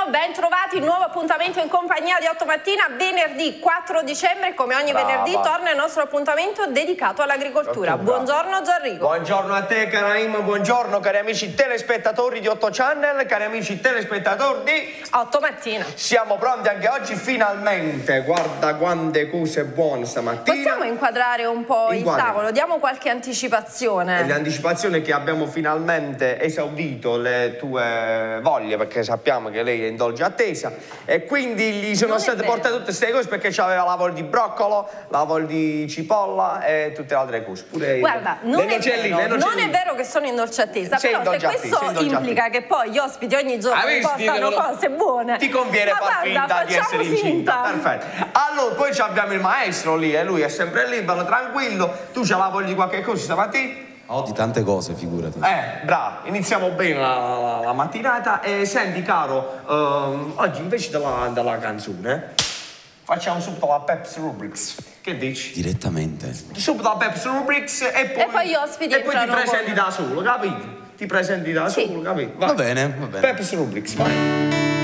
ben trovati, nuovo appuntamento in compagnia di 8 Mattina, venerdì 4 dicembre, come ogni venerdì torna il nostro appuntamento dedicato all'agricoltura. Buongiorno Gianrico. Buongiorno a te cara Imma, buongiorno cari amici telespettatori di 8 Channel, cari amici telespettatori di 8 Mattina. Siamo pronti anche oggi finalmente, guarda quante cose buone stamattina. Possiamo inquadrare un po' il tavolo, diamo qualche anticipazione. L'anticipazione è che abbiamo finalmente esaudito le tue voglie, perché sappiamo che lei è in dolce attesa, e quindi gli sono state portate tutte queste cose perché c'aveva la voglia di broccolo, la voglia di cipolla e tutte le altre cose. Pure guarda, non è vero che sono in dolce attesa, però se questo implica che poi gli ospiti ogni giorno portano cose buone, ti conviene far finta di essere incinta. Perfetto. Allora poi abbiamo il maestro lì, e lui è sempre lì, bello tranquillo. Tu ce la voglia di qualche cosa stamattina? Ho di tante cose, figurati. Bravo, iniziamo bene la mattinata. E senti caro, oggi invece della canzone facciamo subito la Pepsi Rubrics. Che dici? Direttamente. Subito la Pepsi Rubrics e poi gli ospiti e poi ti presenti da solo, capito? Ti presenti da solo, capito? Vai. Va bene, va bene. Pepsi Rubrics, vai.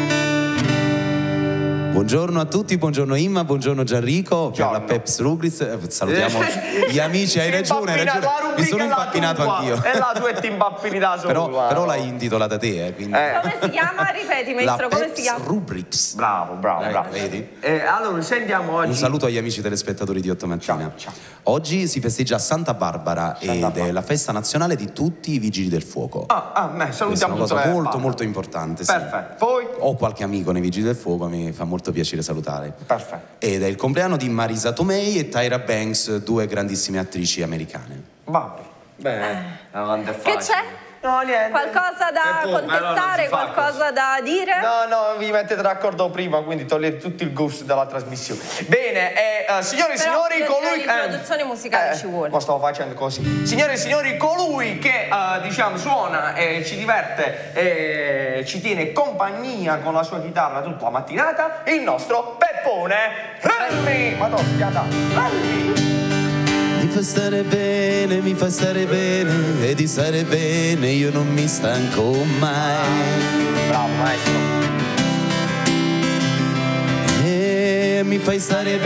Buongiorno a tutti, buongiorno Imma, buongiorno Gianrico. Per la Pepsi Rubrics salutiamo gli amici, hai ragione, mi sono impappinato anch'io. E la tua e ti impappini da solo. Però l'hai intitolata te, quindi. Come si chiama? Ripeti, maestro, come si chiama? La Pepsi Rubrics. Bravo. Vedi? Allora, sentiamo oggi. Un saluto agli amici telespettatori di 8 Mattina. Ciao. Oggi si festeggia Santa Barbara ed è la festa nazionale di tutti i vigili del fuoco. Salutiamo questa è una cosa molto importante. Perfetto. Poi? Ho qualche amico nei vigili del fuoco, mi fa molto piacere salutare. Perfetto. Ed è il compleanno di Marisa Tomei e Tyra Banks, due grandissime attrici americane. Vabbè. Bene. Che c'è? No, niente. Qualcosa da contestare, qualcosa da dire? No, vi mettete d'accordo prima, quindi togliete tutto il gusto della trasmissione. Bene, signore e signori, colui che produzione musicale ci vuole. Lo stavo facendo così. Signore e signori, colui che diciamo suona e ci diverte e ci tiene compagnia con la sua chitarra tutta la mattinata, il nostro Peppone Helmi. Madonna, schiata. Mi fa stare bene e di stare bene io non mi stanco mai. Bravo maestro. Mi fai stare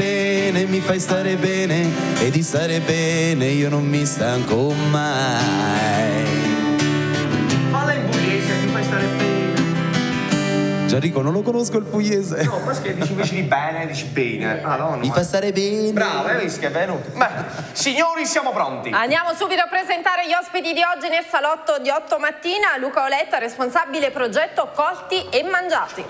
bene e di stare bene io non mi stanco mai. Falla in pugliese, mi fai stare bene. Gianrico, non lo conosco il pugliese. No, perché dici invece di bene, dici bene. Mi fa stare bene. Bravo, hai visto che è venuto? Signori, siamo pronti. Andiamo subito a presentare gli ospiti di oggi nel salotto di 8 Mattina. Luca Oletta, responsabile progetto Colti e Mangiati.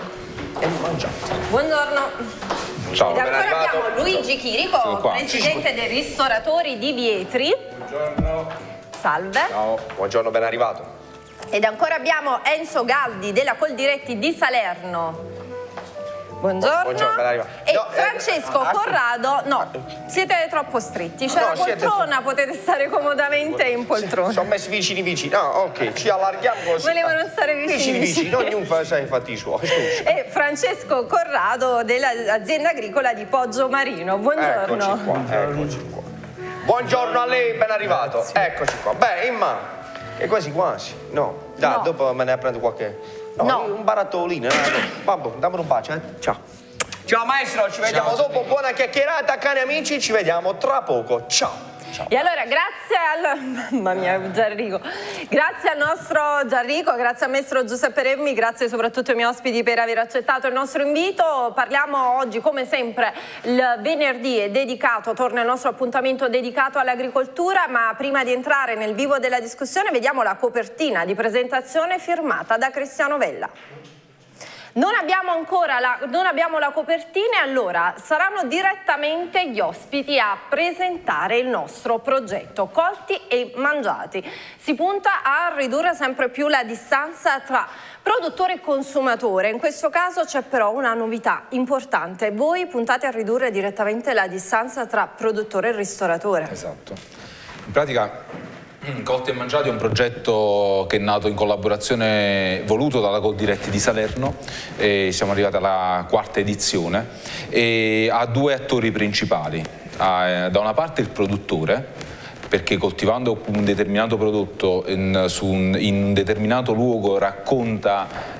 Buongiorno. Ciao. Ed ancora abbiamo Luigi Chirico, presidente dei ristoratori di Vietri. Buongiorno. Salve. Ciao. Buongiorno, ben arrivato. Ed ancora abbiamo Enzo Galdi della Coldiretti di Salerno. Buongiorno. Buongiorno, ben arrivato. E Francesco Corrado, no, siete troppo stretti. C'è la poltrona, potete stare comodamente in poltrona. Sono messi vicini. No, ok, ci allarghiamo così. Volevano stare vicini. Ognuno fa i fatti suoi. E Francesco Corrado dell'azienda agricola di Poggio Marino. Buongiorno. Eccoci qua. Buongiorno a lei, ben arrivato. Eccoci qua. Beh, Imma. E quasi. No. Dai, no. Dopo me ne prendo qualche. No. Un barattolino. Vabbè, dammi un bacio, Ciao. Ciao maestro, ci vediamo dopo. Buona chiacchierata, cari amici, ci vediamo tra poco. Ciao. E allora mamma mia Gianrico, grazie al nostro Gianrico, grazie al maestro Giuseppe Remmi, grazie soprattutto ai miei ospiti per aver accettato il nostro invito. Parliamo oggi come sempre, il venerdì è dedicato, torna il nostro appuntamento dedicato all'agricoltura, ma prima di entrare nel vivo della discussione vediamo la copertina di presentazione firmata da Cristiano Vella. Non abbiamo la copertina e allora saranno direttamente gli ospiti a presentare il nostro progetto Colti e Mangiati. Si punta a ridurre sempre più la distanza tra produttore e consumatore. In questo caso c'è però una novità importante. Voi puntate a ridurre direttamente la distanza tra produttore e ristoratore. Esatto. In pratica Colti e Mangiati è un progetto che è nato in collaborazione voluto dalla Coldiretti di Salerno e siamo arrivati alla quarta edizione e ha due attori principali. Da una parte il produttore, perché coltivando un determinato prodotto in un determinato luogo racconta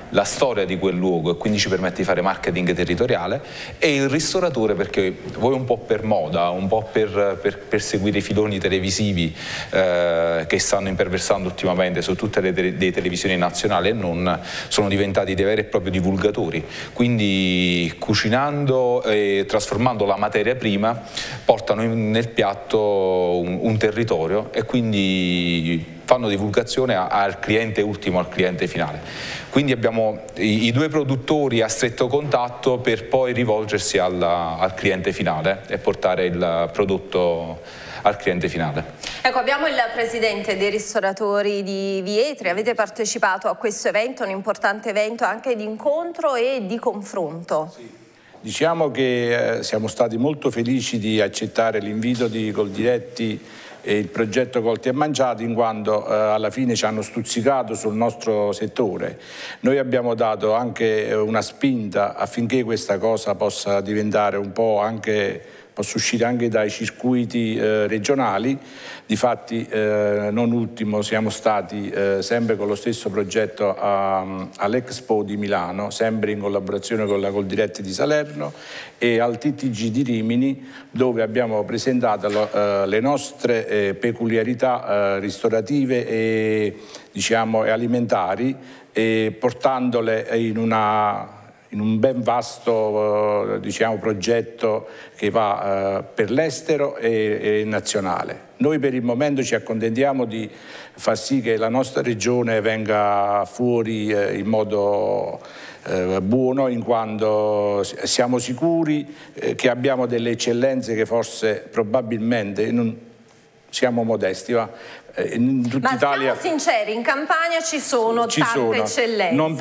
la storia di quel luogo e quindi ci permette di fare marketing territoriale, e il ristoratore perché vuoi un po' per moda, un po' per seguire i filoni televisivi che stanno imperversando ultimamente su tutte le televisioni nazionali e non, sono diventati dei veri e propri divulgatori, quindi cucinando e trasformando la materia prima portano nel piatto un territorio e quindi fanno divulgazione al cliente ultimo, al cliente finale. Quindi abbiamo i due produttori a stretto contatto per poi rivolgersi al cliente finale e portare il prodotto al cliente finale. Ecco, abbiamo il presidente dei ristoratori di Vietri, avete partecipato a questo evento, un importante evento anche di incontro e di confronto. Sì. Diciamo che siamo stati molto felici di accettare l'invito di Coldiretti e il progetto Colti e Mangiati, in quanto alla fine ci hanno stuzzicato sul nostro settore. Noi abbiamo dato anche una spinta affinché questa cosa possa diventare un po' anche, possa uscire anche dai circuiti regionali. Difatti non ultimo siamo stati sempre con lo stesso progetto all'Expo di Milano, sempre in collaborazione con la Coldiretti di Salerno, e al TTG di Rimini, dove abbiamo presentato le nostre peculiarità ristorative e, diciamo, e alimentari, e portandole in un ben vasto diciamo, progetto che va per l'estero e nazionale. Noi per il momento ci accontentiamo di far sì che la nostra regione venga fuori in modo buono, in quanto siamo sicuri che abbiamo delle eccellenze che forse probabilmente non siamo modesti, ma in tutta Italia. Siamo sinceri, in Campania ci sono tante eccellenze, non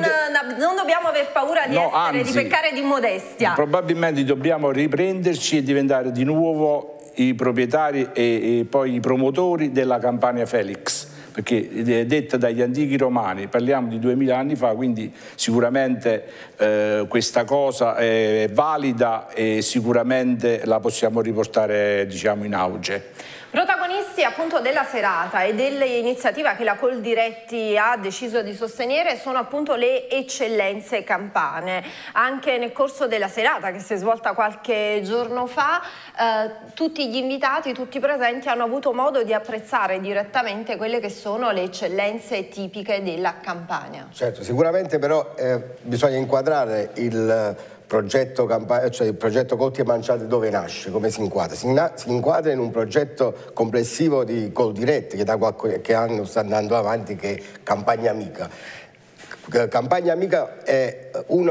dobbiamo aver paura di peccare di modestia. Probabilmente dobbiamo riprenderci e diventare di nuovo i proprietari e poi i promotori della Campania Felix, perché è detta dagli antichi romani, parliamo di 2000 anni fa, quindi sicuramente questa cosa è valida e sicuramente la possiamo riportare, diciamo, in auge. Protagonisti appunto della serata e dell'iniziativa che la Coldiretti ha deciso di sostenere sono appunto le eccellenze campane. Anche nel corso della serata che si è svolta qualche giorno fa, tutti gli invitati, tutti i presenti hanno avuto modo di apprezzare direttamente quelle che sono le eccellenze tipiche della Campania. Certo, sicuramente però bisogna inquadrare il progetto Colti e Mangiati dove nasce, come si inquadra? Si inquadra in un progetto complessivo di Coldiretti che da qualche anno sta andando avanti, che è Campagna Amica. Campagna Amica è una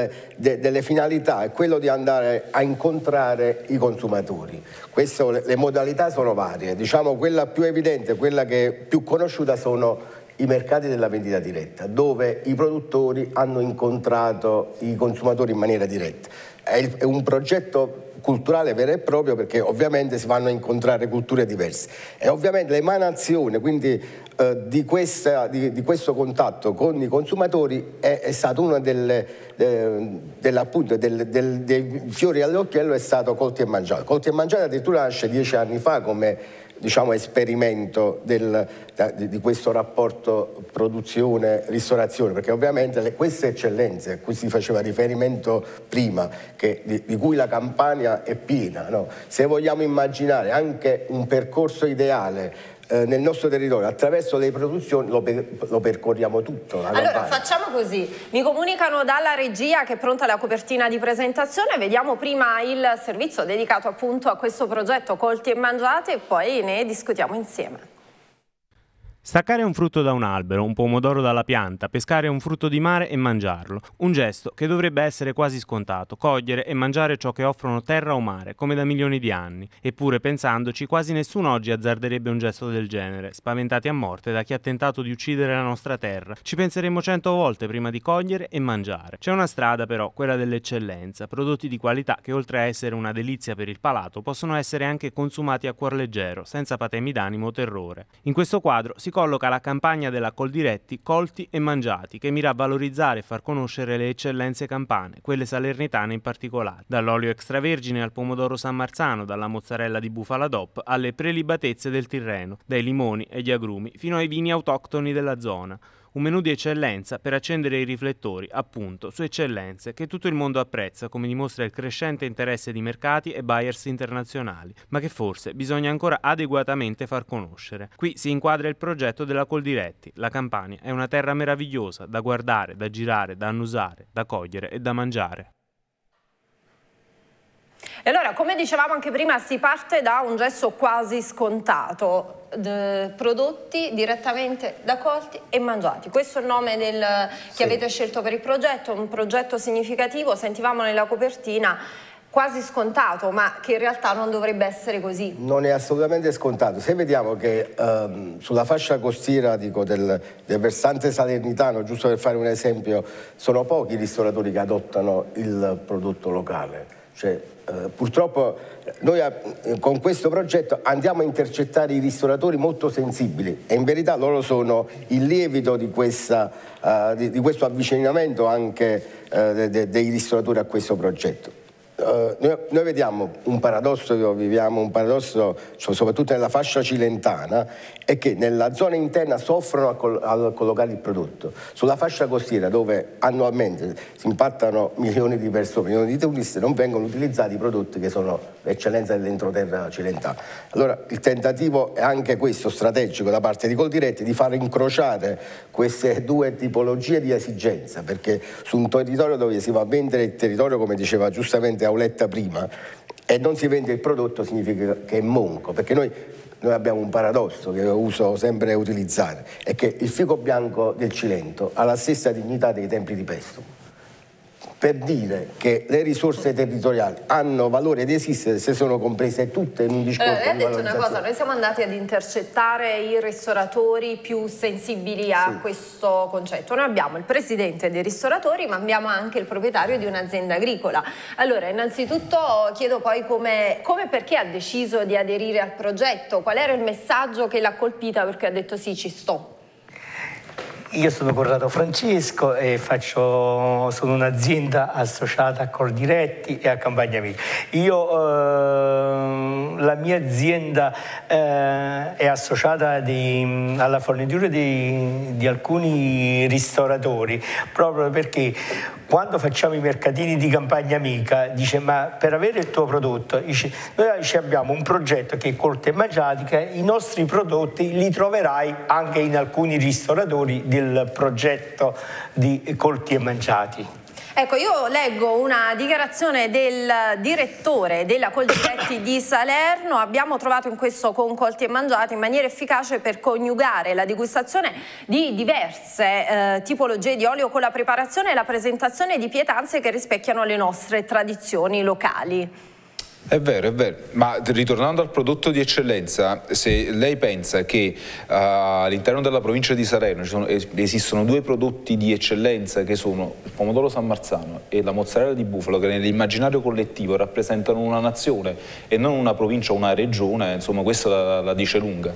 delle finalità, è quello di andare a incontrare i consumatori. Le modalità sono varie, diciamo quella più evidente, quella che è più conosciuta sono i mercati della vendita diretta, dove i produttori hanno incontrato i consumatori in maniera diretta. È un progetto culturale vero e proprio, perché ovviamente si vanno a incontrare culture diverse e ovviamente l'emanazione quindi di questo contatto con i consumatori è stato uno dei fiori all'occhiello, è stato Colti e Mangiati. Colti e Mangiati addirittura nasce 10 anni fa come, diciamo, esperimento di questo rapporto produzione-ristorazione, perché ovviamente queste eccellenze a cui si faceva riferimento prima, di cui la Campania è piena, no? Se vogliamo immaginare anche un percorso ideale nel nostro territorio attraverso le produzioni, lo percorriamo tutto. Allora facciamo così, mi comunicano dalla regia che è pronta la copertina di presentazione, vediamo prima il servizio dedicato appunto a questo progetto Colti e Mangiati e poi ne discutiamo insieme. Staccare un frutto da un albero, un pomodoro dalla pianta, pescare un frutto di mare e mangiarlo. Un gesto che dovrebbe essere quasi scontato, cogliere e mangiare ciò che offrono terra o mare, come da milioni di anni. Eppure, pensandoci, quasi nessuno oggi azzarderebbe un gesto del genere, spaventati a morte da chi ha tentato di uccidere la nostra terra. Ci penseremmo 100 volte prima di cogliere e mangiare. C'è una strada però, quella dell'eccellenza, prodotti di qualità che oltre a essere una delizia per il palato, possono essere anche consumati a cuor leggero, senza patemi d'animo o terrore. In questo quadro si colloca la campagna della Coldiretti Colti e Mangiati, che mira a valorizzare e far conoscere le eccellenze campane, quelle salernitane in particolare, dall'olio extravergine al pomodoro San Marzano, dalla mozzarella di bufala DOP alle prelibatezze del Tirreno, dai limoni e gli agrumi fino ai vini autoctoni della zona. Un menù di eccellenza per accendere i riflettori, appunto, su eccellenze che tutto il mondo apprezza, come dimostra il crescente interesse di mercati e buyers internazionali, ma che forse bisogna ancora adeguatamente far conoscere. Qui si inquadra il progetto della Coldiretti. La Campania è una terra meravigliosa da guardare, da girare, da annusare, da cogliere e da mangiare. E allora, come dicevamo anche prima, si parte da un gesto quasi scontato, prodotti direttamente da colti e mangiati. Questo è il nome che avete scelto per il progetto, un progetto significativo, sentivamo nella copertina, quasi scontato, ma che in realtà non dovrebbe essere così. Non è assolutamente scontato. Se vediamo che sulla fascia costiera del versante salernitano, giusto per fare un esempio, sono pochi i ristoratori che adottano il prodotto locale. Cioè, purtroppo noi con questo progetto andiamo a intercettare i ristoratori molto sensibili e in verità loro sono il lievito di questo avvicinamento anche dei ristoratori a questo progetto. Noi vediamo un paradosso, viviamo un paradosso soprattutto nella fascia cilentana, è che nella zona interna soffrono a collocare il prodotto. Sulla fascia costiera, dove annualmente si impattano milioni di persone, milioni di turisti, non vengono utilizzati i prodotti che sono l'eccellenza dell'entroterra cilentana. Allora il tentativo è anche questo strategico da parte di Coldiretti, di far incrociare queste due tipologie di esigenza, perché su un territorio dove si va a vendere il territorio, come diceva giustamente Auletta prima, e non si vende il prodotto, significa che è monco, perché noi abbiamo un paradosso che uso sempre utilizzare, è che il fico bianco del Cilento ha la stessa dignità dei templi di Pesto, per dire che le risorse territoriali hanno valore di esistere se sono comprese tutte in un discorso lei ha detto una cosa, noi siamo andati ad intercettare i ristoratori più sensibili a questo concetto. Noi abbiamo il presidente dei ristoratori, ma abbiamo anche il proprietario di un'azienda agricola. Allora, innanzitutto chiedo poi come perché ha deciso di aderire al progetto, qual era il messaggio che l'ha colpita perché ha detto sì, ci sto. Io sono Corrado Francesco e sono un'azienda associata a Coldiretti e a Campagna Amica. La mia azienda è associata alla fornitura di alcuni ristoratori, proprio perché quando facciamo i mercatini di Campagna Amica, dice, ma per avere il tuo prodotto, dice, noi abbiamo un progetto che è Colti e Mangiati, che i nostri prodotti li troverai anche in alcuni ristoratori del progetto di Colti e Mangiati. Ecco, io leggo una dichiarazione del direttore della Coldiretti di Salerno. Abbiamo trovato in questo con Colti e Mangiati in maniera efficace per coniugare la degustazione di diverse tipologie di olio con la preparazione e la presentazione di pietanze che rispecchiano le nostre tradizioni locali. È vero, ma ritornando al prodotto di eccellenza, se lei pensa che all'interno della provincia di Salerno esistono due prodotti di eccellenza che sono il pomodoro San Marzano e la mozzarella di bufalo, che nell'immaginario collettivo rappresentano una nazione e non una provincia o una regione, insomma questa la dice lunga.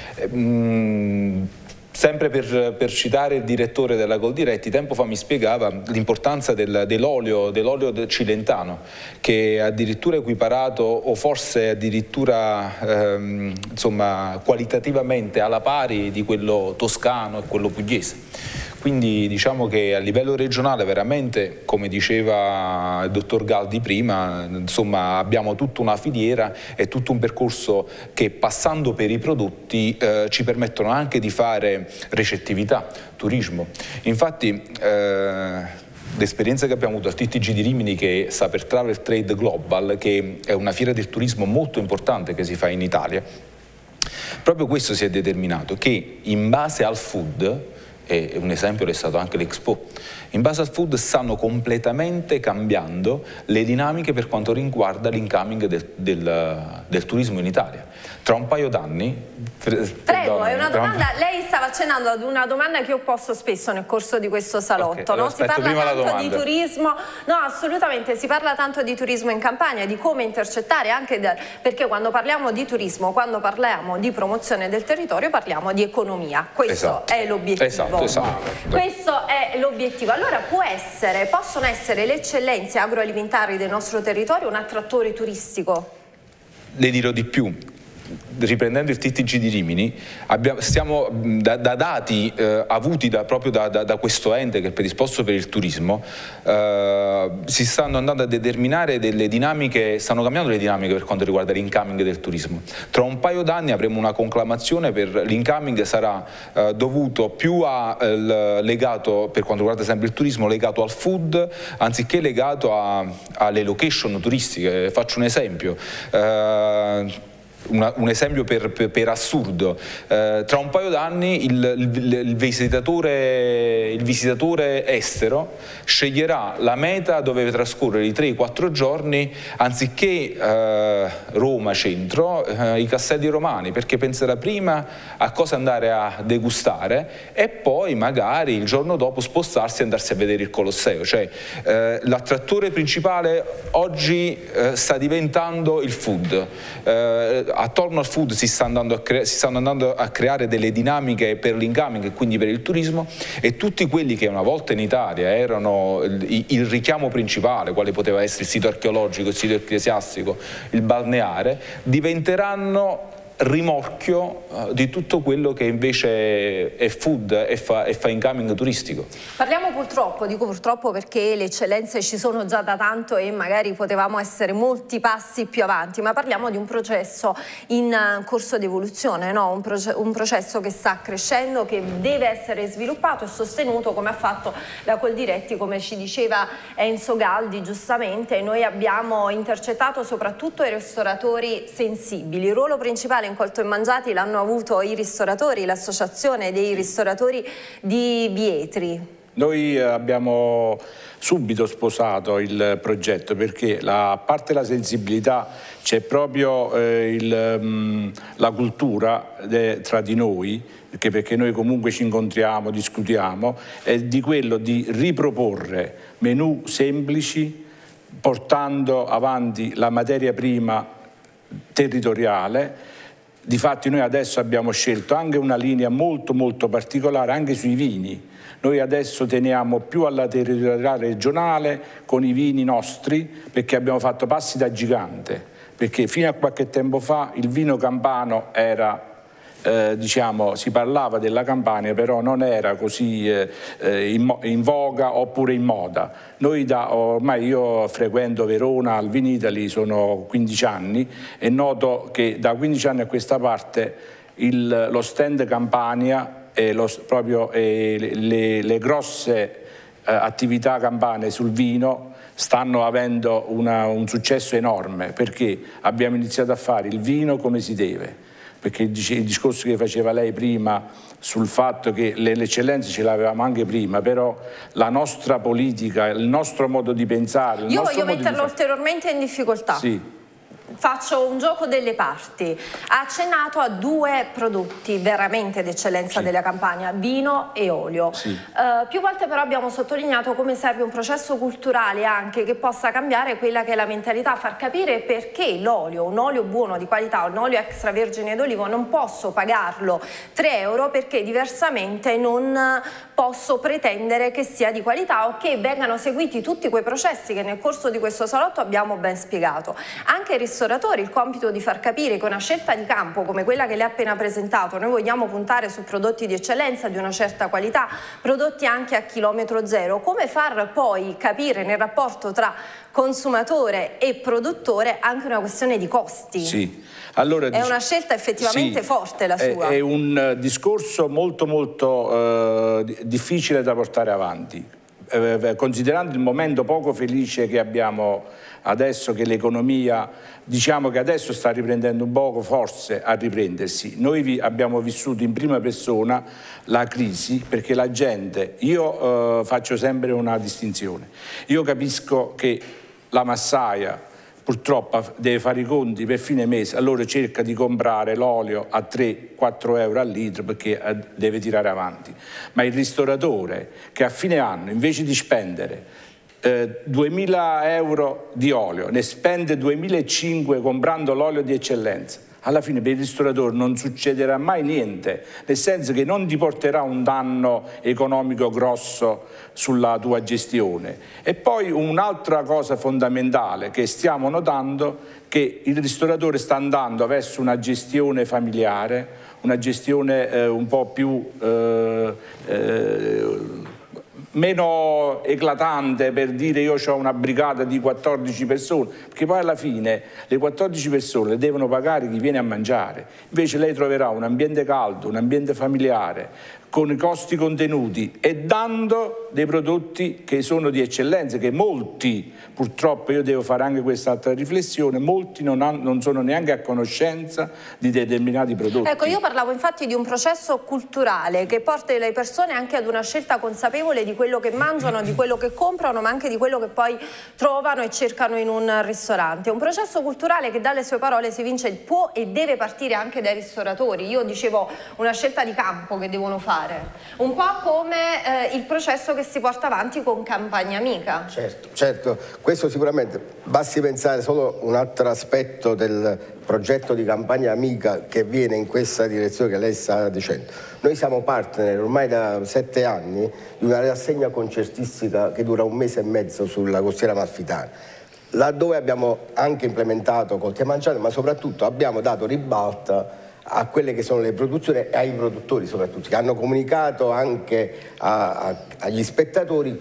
Sempre per citare il direttore della Coldiretti, tempo fa mi spiegava l'importanza dell'olio cilentano, che è addirittura equiparato o forse addirittura insomma, qualitativamente alla pari di quello toscano e quello pugliese. Quindi diciamo che a livello regionale veramente, come diceva il dottor Galdi prima, insomma abbiamo tutta una filiera e tutto un percorso che passando per i prodotti ci permettono anche di fare recettività, turismo. Infatti l'esperienza che abbiamo avuto al TTG di Rimini, che sta per Travel Trade Global, che è una fiera del turismo molto importante che si fa in Italia, proprio questo si è determinato, che in base al food, e un esempio è stato anche l'Expo, in base al food stanno completamente cambiando le dinamiche per quanto riguarda l'incoming del turismo in Italia. Tra un paio d'anni... Prego, è una domanda, lei stava accennando ad una domanda che io posto spesso nel corso di questo salotto, okay, no? Si parla tanto di turismo, no assolutamente, si parla tanto di turismo in Campania, di come intercettare anche, perché quando parliamo di turismo, quando parliamo di promozione del territorio parliamo di economia, questo è l'obiettivo. Esatto. Questo è l'obiettivo. Allora possono essere le eccellenze agroalimentari del nostro territorio un attrattore turistico? Le dirò di più. riprendendo il TTG di Rimini, stiamo da dati avuti proprio da questo ente che è predisposto per il turismo, si stanno andando a determinare delle dinamiche, stanno cambiando le dinamiche per quanto riguarda l'incoming del turismo. Tra un paio d'anni avremo una conclamazione per l'incoming, sarà dovuto più legato, per quanto riguarda sempre il turismo, legato al food anziché legato alle location turistiche. Faccio un esempio. Un esempio per assurdo, tra un paio d'anni il visitatore estero sceglierà la meta dove trascorrere i 3-4 giorni anziché Roma centro, i Castelli Romani, perché penserà prima a cosa andare a degustare e poi magari il giorno dopo spostarsi e andarsi a vedere il Colosseo. Cioè l'attrattore principale oggi sta diventando il food. Attorno al food si stanno andando a creare delle dinamiche per l'incoming e quindi per il turismo, e tutti quelli che una volta in Italia erano il richiamo principale, quale poteva essere il sito archeologico, il sito ecclesiastico, il balneare, diventeranno rimorchio di tutto quello che invece è food e fa incoming turistico. Parliamo purtroppo, dico purtroppo perché le eccellenze ci sono già da tanto e magari potevamo essere molti passi più avanti, ma parliamo di un processo in corso di evoluzione, no? Un processo che sta crescendo, che deve essere sviluppato e sostenuto, come ha fatto la Coldiretti, come ci diceva Enzo Galdi giustamente. Noi abbiamo intercettato soprattutto i ristoratori sensibili. Il ruolo principale in Colto e Mangiati l'hanno avuto i ristoratori, l'associazione dei ristoratori di Vietri. Noi abbiamo subito sposato il progetto perché a parte la sensibilità c'è proprio la cultura tra di noi, perché noi comunque ci incontriamo, discutiamo, è di quello di riproporre menù semplici portando avanti la materia prima territoriale. Difatti noi adesso abbiamo scelto anche una linea molto particolare anche sui vini. Noi adesso teniamo più alla territoriale regionale con i vini nostri, perché abbiamo fatto passi da gigante, perché fino a qualche tempo fa il vino campano era diciamo, si parlava della Campania, però non era così in voga oppure in moda. Noi ormai io frequento Verona al Vinitaly, sono 15 anni, e noto che da 15 anni a questa parte lo stand Campania e le grosse attività campane sul vino stanno avendo un successo enorme, perché abbiamo iniziato a fare il vino come si deve. Perché il discorso che faceva lei prima sul fatto che le eccellenze ce l'avevamo anche prima, però la nostra politica, il nostro modo di pensare... Io voglio metterlo ulteriormente in difficoltà. Sì. Faccio un gioco delle parti. Ha accennato a 2 prodotti veramente d'eccellenza della Campania, vino e olio. Sì. Più volte però abbiamo sottolineato come serve un processo culturale anche che possa cambiare quella che è la mentalità, far capire perché l'olio, un olio buono di qualità, un olio extravergine d'olivo, non posso pagarlo 3 euro perché diversamente non posso pretendere che sia di qualità o che vengano seguiti tutti quei processi che nel corso di questo salotto abbiamo ben spiegato. Anche i ristoratori il compito di far capire che una scelta di campo come quella che lei ha appena presentato, noi vogliamo puntare su prodotti di eccellenza di una certa qualità, prodotti anche a chilometro zero, come far poi capire nel rapporto tra consumatore e produttore anche una questione di costi. Sì. Allora, è una scelta effettivamente forte la sua. È un discorso molto difficile da portare avanti. Considerando il momento poco felice che abbiamo adesso, che l'economia diciamo che adesso sta riprendendo un poco, forse a riprendersi, noi abbiamo vissuto in prima persona la crisi, perché la gente, io faccio sempre una distinzione, io capisco che la massaia purtroppo deve fare i conti per fine mese, allora cerca di comprare l'olio a 3-4 euro al litro perché deve tirare avanti. Ma il ristoratore che a fine anno, invece di spendere 2.000 euro di olio, ne spende 2.500 comprando l'olio di eccellenza, alla fine per il ristoratore non succederà mai niente, nel senso che non ti porterà un danno economico grosso sulla tua gestione. E poi un'altra cosa fondamentale che stiamo notando, che il ristoratore sta andando verso una gestione familiare, una gestione un po' più meno eclatante, per dire io ho una brigata di 14 persone, perché poi alla fine le 14 persone le devono pagare chi viene a mangiare. Invece lei troverà un ambiente caldo, un ambiente familiare, con i costi contenuti e dando dei prodotti che sono di eccellenza, che molti, purtroppo io devo fare anche quest'altra riflessione, molti non sono neanche a conoscenza di determinati prodotti. Ecco, io parlavo infatti di un processo culturale che porta le persone anche ad una scelta consapevole di quello che mangiano, di quello che comprano, ma anche di quello che poi trovano e cercano in un ristorante. Un processo culturale che dalle sue parole si vince può e deve partire anche dai ristoratori. Io dicevo una scelta di campo che devono fare. Un po' come il processo che si porta avanti con Campagna Amica. Certo, questo sicuramente. Basti pensare solo un altro aspetto del progetto di Campagna Amica che viene in questa direzione che lei sta dicendo. Noi siamo partner ormai da 7 anni di una rassegna concertistica che dura 1 mese e mezzo sulla costiera amalfitana, laddove abbiamo anche implementato Colti e Mangiati, ma soprattutto abbiamo dato ribalta a quelle che sono le produzioni e ai produttori soprattutto, che hanno comunicato anche agli spettatori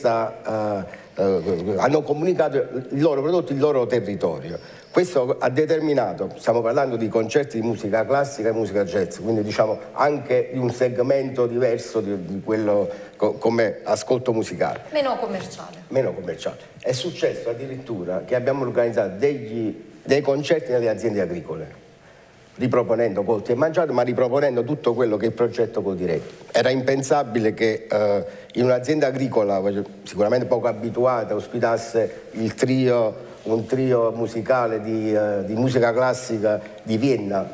hanno comunicato i loro prodotti, il loro territorio. Questo ha determinato, stiamo parlando di concerti di musica classica e musica jazz, quindi diciamo anche di un segmento diverso di quello come ascolto musicale. Meno commerciale. Meno commerciale. È successo addirittura che abbiamo organizzato dei concerti nelle aziende agricole, riproponendo Colti e Mangiati, ma riproponendo tutto quello che è il progetto Coldiretti. Era impensabile che in un'azienda agricola, sicuramente poco abituata, ospitasse un trio musicale di musica classica di Vienna,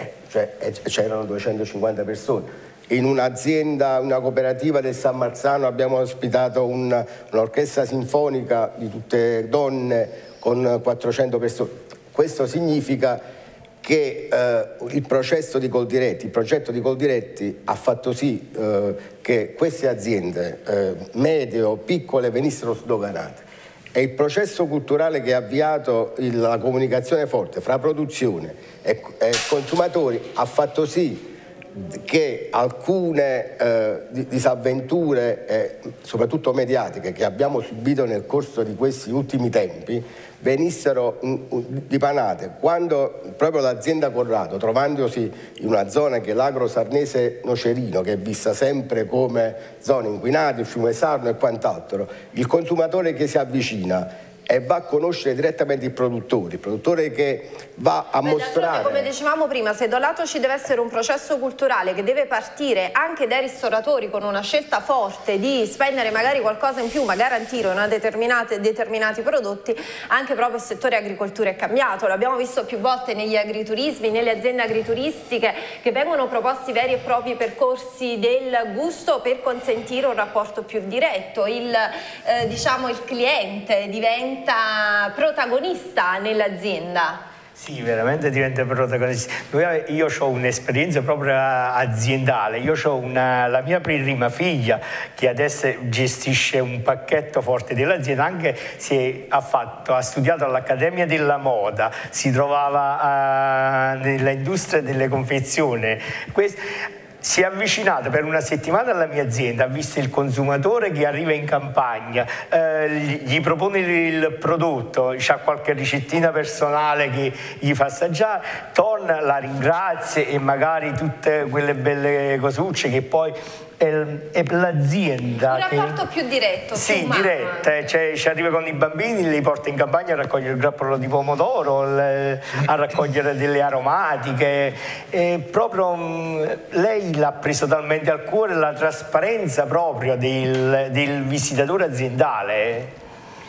c'erano 250 persone. In un'azienda, una cooperativa del San Marzano abbiamo ospitato un'orchestra sinfonica di tutte donne con 400 persone. Questo significa che il progetto di Coldiretti ha fatto sì che queste aziende medie o piccole venissero sdoganate. E il processo culturale che ha avviato la comunicazione forte fra produzione e consumatori ha fatto sì che alcune disavventure, soprattutto mediatiche, che abbiamo subito nel corso di questi ultimi tempi, venissero dipanate quando proprio l'azienda Corrado, trovandosi in una zona che è l'agro sarnese Nocerino, che è vista sempre come zona inquinata, il fiume Sarno e quant'altro, il consumatore che si avvicina e va a conoscere direttamente il produttore che va a mostrare. Come dicevamo prima, se da un lato ci deve essere un processo culturale che deve partire anche dai ristoratori con una scelta forte di spendere magari qualcosa in più, ma garantire determinati prodotti, anche proprio il settore agricoltura è cambiato. L'abbiamo visto più volte negli agriturismi, nelle aziende agrituristiche, che vengono proposti veri e propri percorsi del gusto per consentire un rapporto più diretto. Il cliente diventa protagonista nell'azienda. Sì, veramente diventa protagonista. Io ho un'esperienza proprio aziendale. Io ho la mia prima figlia che adesso gestisce un pacchetto forte dell'azienda, anche se ha studiato all'Accademia della Moda, si trovava nell'industria delle confezioni. Si è avvicinata per una settimana alla mia azienda, ha visto il consumatore che arriva in campagna, gli propone il prodotto, c'ha qualche ricettina personale che gli fa assaggiare, torna, la ringrazia e magari tutte quelle belle cosucce che poi è l'azienda. Un rapporto più diretto. Sì, diretta, ci arriva con i bambini, li porta in campagna a raccogliere il grappolo di pomodoro, a raccogliere delle aromatiche. Proprio lei l'ha preso talmente al cuore la trasparenza proprio del visitatore aziendale.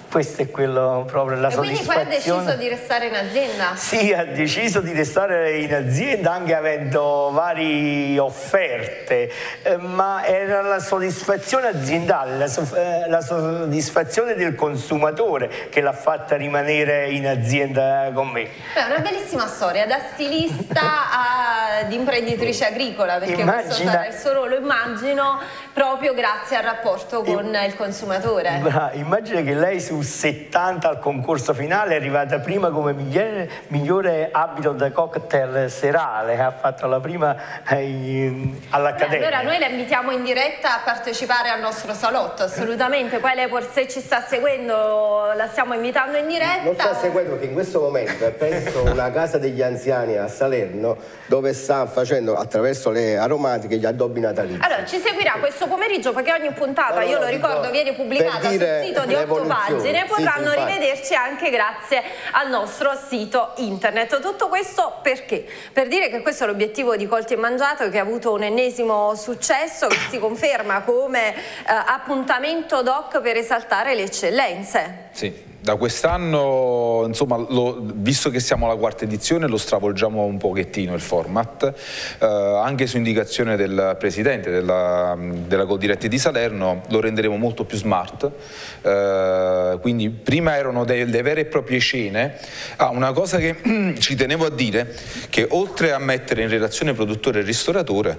Questo è quello proprio, la soddisfazione. Quindi poi ha deciso di restare in azienda? Sì, ha deciso di restare in azienda anche avendo varie offerte, ma era la soddisfazione aziendale, la soddisfazione del consumatore che l'ha fatta rimanere in azienda con me. È una bellissima storia, da stilista ad imprenditrice agricola, perché questo sarà il suo ruolo, immagino, proprio grazie al rapporto con il consumatore. Immagina che lei su 70 al concorso finale è arrivata prima come migliore abito da cocktail serale, ha fatto la prima all'Accademia. Allora noi la invitiamo in diretta a partecipare al nostro salotto, assolutamente. Poi lei se ci sta seguendo la stiamo invitando in diretta. Non sta seguendo perché in questo momento è presso una casa degli anziani a Salerno, dove sta facendo attraverso le aromatiche gli addobbi natalizi. Allora ci seguirà questo pomeriggio, perché ogni puntata, io lo ricordo, viene pubblicata sul sito di 8 pagine, potranno rivederci anche grazie al nostro sito internet. Tutto questo perché? Per dire che questo è l'obiettivo di Colti e Mangiato, che ha avuto un ennesimo successo, che si conferma come appuntamento doc per esaltare le eccellenze. Sì. Da quest'anno, insomma, visto che siamo alla quarta edizione, lo stravolgiamo un pochettino il format, anche su indicazione del presidente della Coldiretti di Salerno lo renderemo molto più smart, quindi prima erano delle vere e proprie cene. Una cosa che ci tenevo a dire, che oltre a mettere in relazione produttore e ristoratore,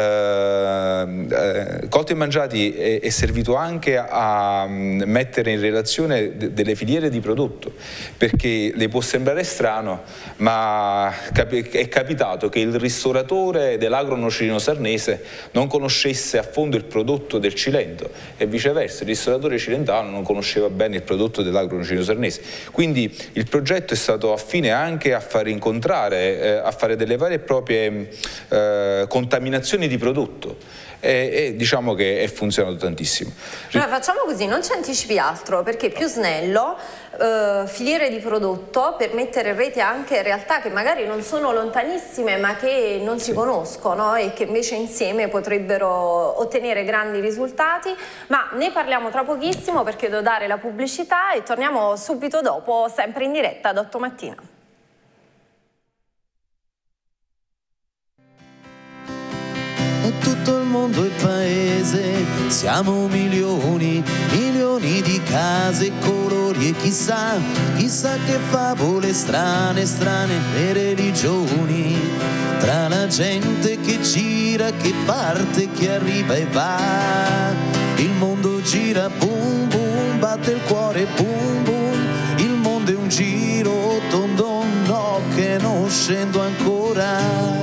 Colti e Mangiati è servito anche a mettere in relazione delle filiere di prodotto, perché le può sembrare strano, ma è capitato che il ristoratore dell'Agro Nocerino Sarnese non conoscesse a fondo il prodotto del Cilento e viceversa, il ristoratore cilentano non conosceva bene il prodotto dell'Agro Nocerino Sarnese. Quindi il progetto è stato affine anche a far incontrare, a fare delle vere e proprie contaminazioni di prodotto. E diciamo che è funzionato tantissimo. Allora facciamo così, non ci anticipi altro, perché più snello, filiere di prodotto, per mettere in rete anche realtà che magari non sono lontanissime ma che non si conoscono e che invece insieme potrebbero ottenere grandi risultati, ma ne parliamo tra pochissimo perché devo dare la pubblicità e torniamo subito dopo, sempre in diretta ad 8 mattina. Tutto il mondo è paese, siamo milioni, milioni di case e colori e chissà che favole strane, strane le religioni, tra la gente che gira, che parte, che arriva e va, il mondo gira, boom boom, batte il cuore, boom boom, il mondo è un giro tondo, no che non scendo ancora.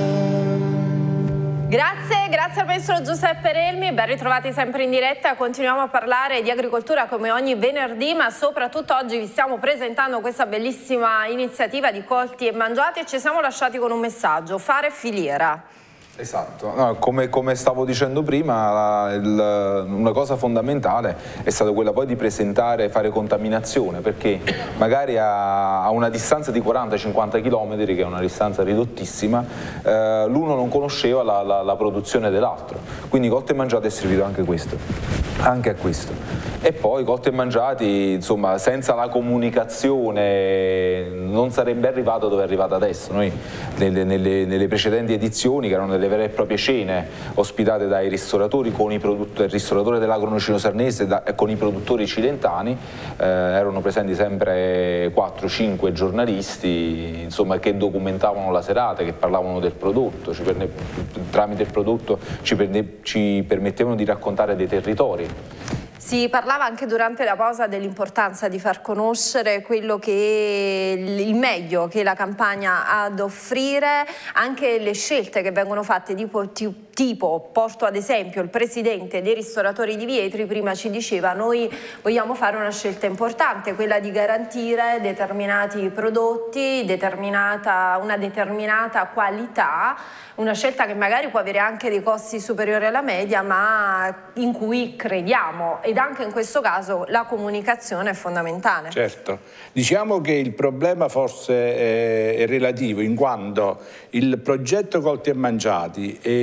Grazie al maestro Giuseppe Relmi, ben ritrovati sempre in diretta. Continuiamo a parlare di agricoltura come ogni venerdì, ma soprattutto oggi vi stiamo presentando questa bellissima iniziativa di Colti e Mangiati e ci siamo lasciati con un messaggio: fare filiera. Esatto, no, come stavo dicendo prima, una cosa fondamentale è stata quella poi di presentare, fare contaminazione, perché magari a una distanza di 40-50 km, che è una distanza ridottissima, l'uno non conosceva la produzione dell'altro, quindi Colti e Mangiati è servito anche a questo. E poi Colti e Mangiati, insomma, senza la comunicazione non sarebbe arrivato dove è arrivato adesso. Noi nelle precedenti edizioni, che erano delle vere e proprie cene ospitate dai ristoratori con il ristoratore dell'Agro Nocerino Sarnese con i produttori cilentani, erano presenti sempre 4-5 giornalisti, insomma, che documentavano la serata, che parlavano del prodotto, tramite il prodotto ci permettevano di raccontare dei territori. Si parlava anche durante la pausa dell'importanza di far conoscere quello che il meglio che la Campania ha ad offrire, anche le scelte che vengono fatte, tipo porto ad esempio il presidente dei ristoratori di Vietri, prima ci diceva: noi vogliamo fare una scelta importante, quella di garantire determinati prodotti, una determinata qualità, una scelta che magari può avere anche dei costi superiori alla media, ma in cui crediamo, ed anche in questo caso la comunicazione è fondamentale. Certo, diciamo che il problema forse è relativo, in quanto il progetto Colti e Mangiati e la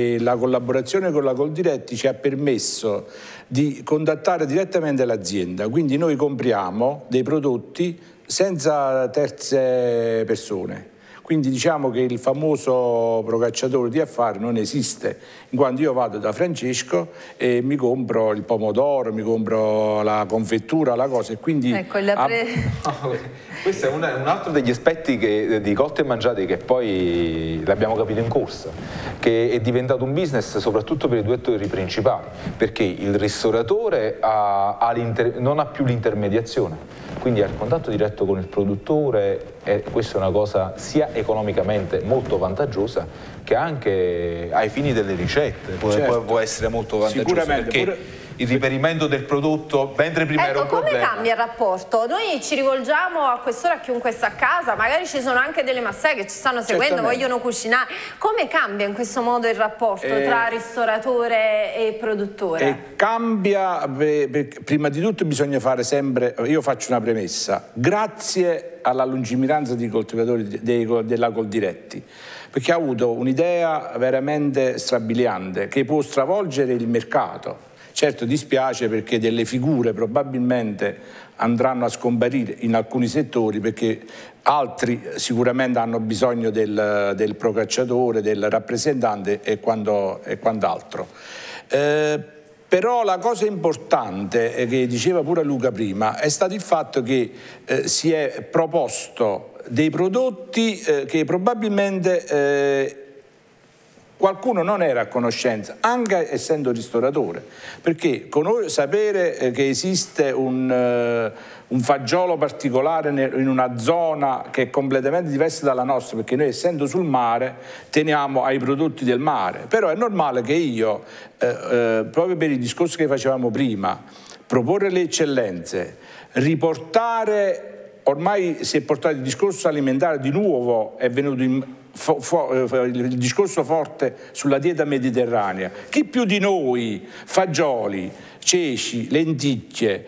collaborazione con la Coldiretti ci ha permesso di contattare direttamente l'azienda, quindi noi compriamo dei prodotti senza terze persone. Quindi diciamo che il famoso procacciatore di affari non esiste, in quanto io vado da Francesco e mi compro il pomodoro, mi compro la confettura, la cosa, e quindi... Ecco, questo è un altro degli aspetti di Cotti e Mangiati che poi l'abbiamo capito in corsa, che è diventato un business soprattutto per i due attori principali, perché il ristoratore non ha più l'intermediazione, quindi ha il contatto diretto con il produttore, e questa è una cosa sia economicamente molto vantaggiosa che anche ai fini delle ricette può essere molto vantaggiosa, perché il riperimento del prodotto, mentre prima era un problema. Come cambia il rapporto? Noi ci rivolgiamo a quest'ora a chiunque sta a casa, magari ci sono anche delle massai che ci stanno seguendo, vogliono cucinare. Come cambia in questo modo il rapporto tra ristoratore e produttore? Cambia, prima di tutto bisogna fare sempre, io faccio una premessa, grazie alla lungimiranza dei coltivatori della Coldiretti, perché ha avuto un'idea veramente strabiliante che può stravolgere il mercato. Certo dispiace perché delle figure probabilmente andranno a scomparire in alcuni settori, perché altri sicuramente hanno bisogno del procacciatore, del rappresentante e quant'altro. Però la cosa importante che diceva pure Luca prima è stato il fatto che si è proposto dei prodotti che probabilmente qualcuno non era a conoscenza, anche essendo ristoratore, perché sapere che esiste un fagiolo particolare in una zona che è completamente diversa dalla nostra, perché noi essendo sul mare teniamo ai prodotti del mare, però è normale che io, proprio per il discorso che facevamo prima, proporre le eccellenze, riportare, ormai si è portato il discorso alimentare di nuovo, è venuto il discorso forte sulla dieta mediterranea. Chi più di noi fagioli, ceci, lenticchie,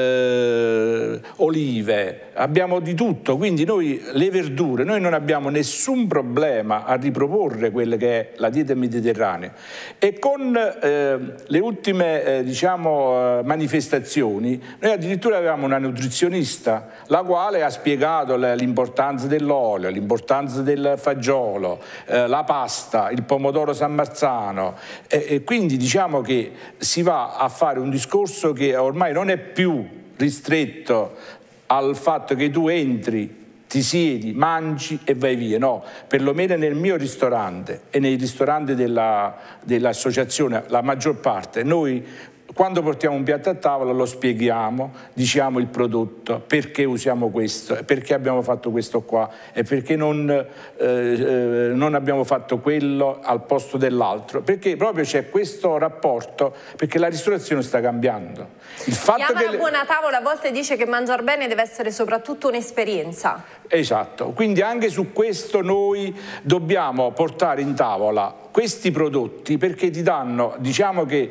olive, abbiamo di tutto, quindi noi le verdure, noi non abbiamo nessun problema a riproporre quelle che è la dieta mediterranea, e con le ultime manifestazioni noi addirittura avevamo una nutrizionista la quale ha spiegato l'importanza dell'olio, l'importanza del fagiolo, la pasta, il pomodoro San Marzano, e quindi diciamo che si va a fare un discorso che ormai non è più ristretto al fatto che tu entri, ti siedi, mangi e vai via. No, perlomeno nel mio ristorante e nei ristoranti dell'associazione, la maggior parte, noi quando portiamo un piatto a tavola lo spieghiamo, diciamo il prodotto, perché usiamo questo, perché abbiamo fatto questo qua e perché non abbiamo fatto quello al posto dell'altro, perché proprio c'è questo rapporto, perché la ristorazione sta cambiando. Il fatto la buona tavola a volte dice che mangiare bene deve essere soprattutto un'esperienza. Esatto, quindi anche su questo noi dobbiamo portare in tavola questi prodotti, perché ti danno, diciamo che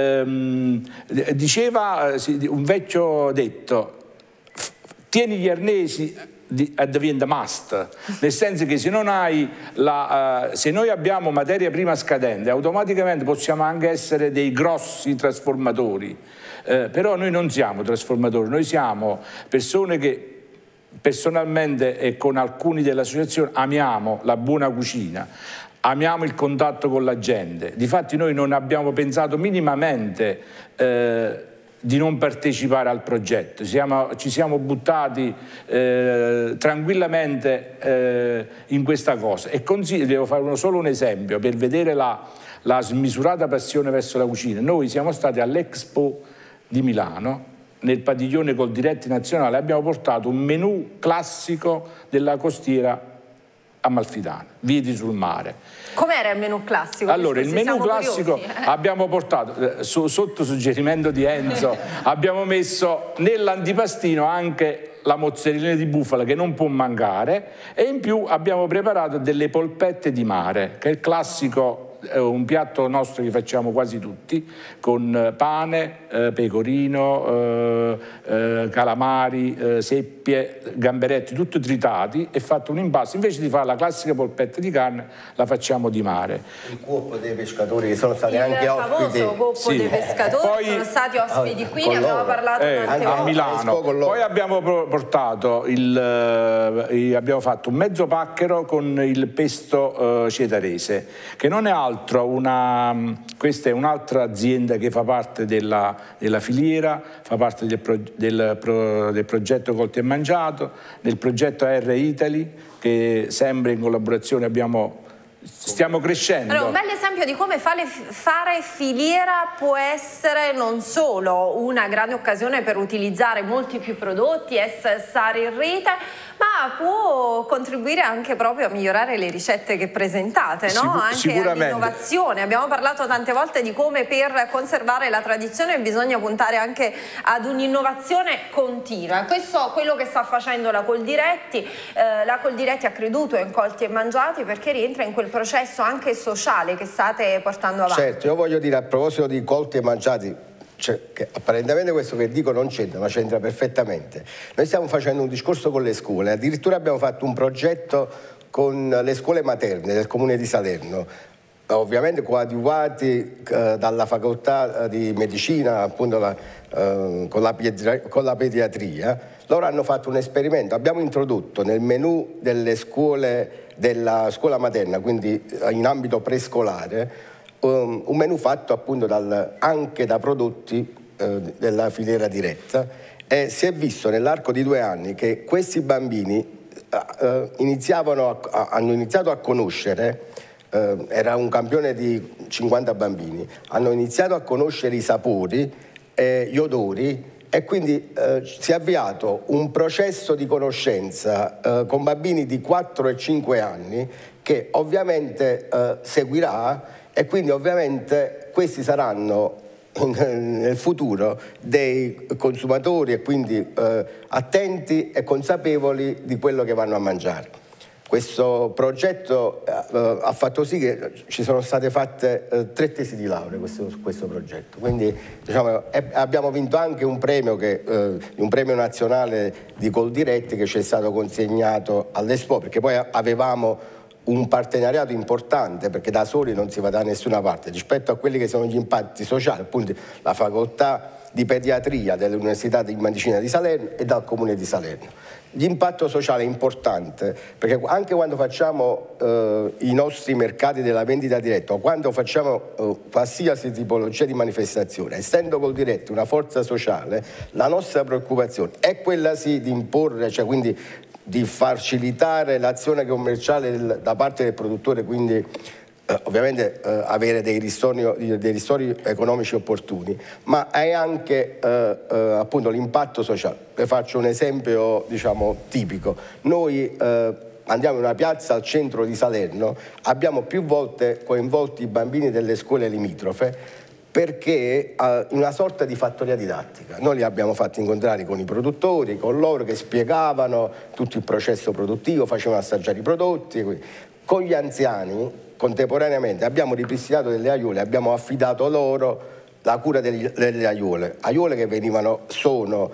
diceva un vecchio detto, tieni gli arnesi diventa must, nel senso che se non hai se noi abbiamo materia prima scadente, automaticamente possiamo anche essere dei grossi trasformatori, però noi non siamo trasformatori, noi siamo persone che personalmente e con alcuni dell'associazione amiamo la buona cucina, amiamo il contatto con la gente. Difatti noi non abbiamo pensato minimamente di non partecipare al progetto, ci siamo buttati tranquillamente in questa cosa, e devo fare solo un esempio per vedere la smisurata passione verso la cucina. Noi siamo stati all'Expo di Milano, nel padiglione Coldiretti nazionale, abbiamo portato un menù classico della costiera amalfitana, Vieti sul mare. Com'era il menù classico? Allora, il menù classico abbiamo portato, sotto suggerimento di Enzo, abbiamo messo nell'antipastino anche la mozzarella di bufala, che non può mancare, e in più abbiamo preparato delle polpette di mare, che è il classico un piatto nostro che facciamo quasi tutti, con pane, pecorino, calamari, seppie, gamberetti, tutto tritati, e fatto un impasto. Invece di fare la classica polpetta di carne, la facciamo di mare. Il coppo dei pescatori, che sono stati anche ospiti. Il famoso coppo dei pescatori, poi, sono stati ospiti qui, ne abbiamo parlato tante a volte. Milano. Poi abbiamo portato abbiamo fatto un mezzo pacchero con il pesto cetarese, che non è altro questa è un'altra azienda che fa parte della filiera, fa parte del progetto Colti e Mangiato, del progetto AR Italy, che sempre in collaborazione stiamo crescendo. Allora, un bel esempio di come fare filiera può essere non solo una grande occasione per utilizzare molti più prodotti e stare in rete, ma può contribuire anche proprio a migliorare le ricette che presentate, no? Anche all'innovazione. Abbiamo parlato tante volte di come per conservare la tradizione bisogna puntare anche ad un'innovazione continua. Questo è quello che sta facendo la Coldiretti. La Coldiretti ha creduto in Colti e Mangiati perché rientra in quel processo anche sociale che state portando avanti. Certo, io voglio dire a proposito di Colti e Mangiati, che apparentemente questo che dico non c'entra, ma c'entra perfettamente. Noi stiamo facendo un discorso con le scuole, addirittura abbiamo fatto un progetto con le scuole materne del comune di Salerno, ovviamente coadiuvati dalla facoltà di medicina, appunto con la pediatria. Loro hanno fatto un esperimento, abbiamo introdotto nel menù delle scuole, della scuola materna, quindi in ambito prescolare, un menù fatto appunto anche da prodotti della filiera diretta, e si è visto nell'arco di 2 anni che questi bambini hanno iniziato a conoscere, era un campione di 50 bambini, hanno iniziato a conoscere i sapori, gli odori, e quindi si è avviato un processo di conoscenza con bambini di 4 e 5 anni che ovviamente seguirà, e quindi ovviamente questi saranno nel futuro dei consumatori e quindi attenti e consapevoli di quello che vanno a mangiare. Questo progetto ha fatto sì che ci sono state fatte 3 tesi di laurea su questo progetto, quindi diciamo, abbiamo vinto anche un premio, un premio nazionale di Coldiretti che ci è stato consegnato all'Expo, perché poi avevamo un partenariato importante, perché da soli non si va da nessuna parte rispetto a quelli che sono gli impatti sociali, appunto la facoltà di pediatria dell'Università di Medicina di Salerno e dal Comune di Salerno. L'impatto sociale è importante perché anche quando facciamo i nostri mercati della vendita diretta o quando facciamo qualsiasi tipologia di manifestazione, essendo Coldiretti una forza sociale, la nostra preoccupazione è quella sì di imporre, cioè quindi di facilitare l'azione commerciale da parte del produttore, quindi ovviamente avere dei ristori economici opportuni, ma è anche appunto l'impatto sociale. Vi faccio un esempio diciamo tipico. Noi andiamo in una piazza al centro di Salerno, abbiamo più volte coinvolti i bambini delle scuole limitrofe perché in una sorta di fattoria didattica. Noi li abbiamo fatti incontrare con i produttori, con loro che spiegavano tutto il processo produttivo, facevano assaggiare i prodotti. Con gli anziani contemporaneamente abbiamo ripristinato delle aiuole, abbiamo affidato loro la cura delle aiuole che sono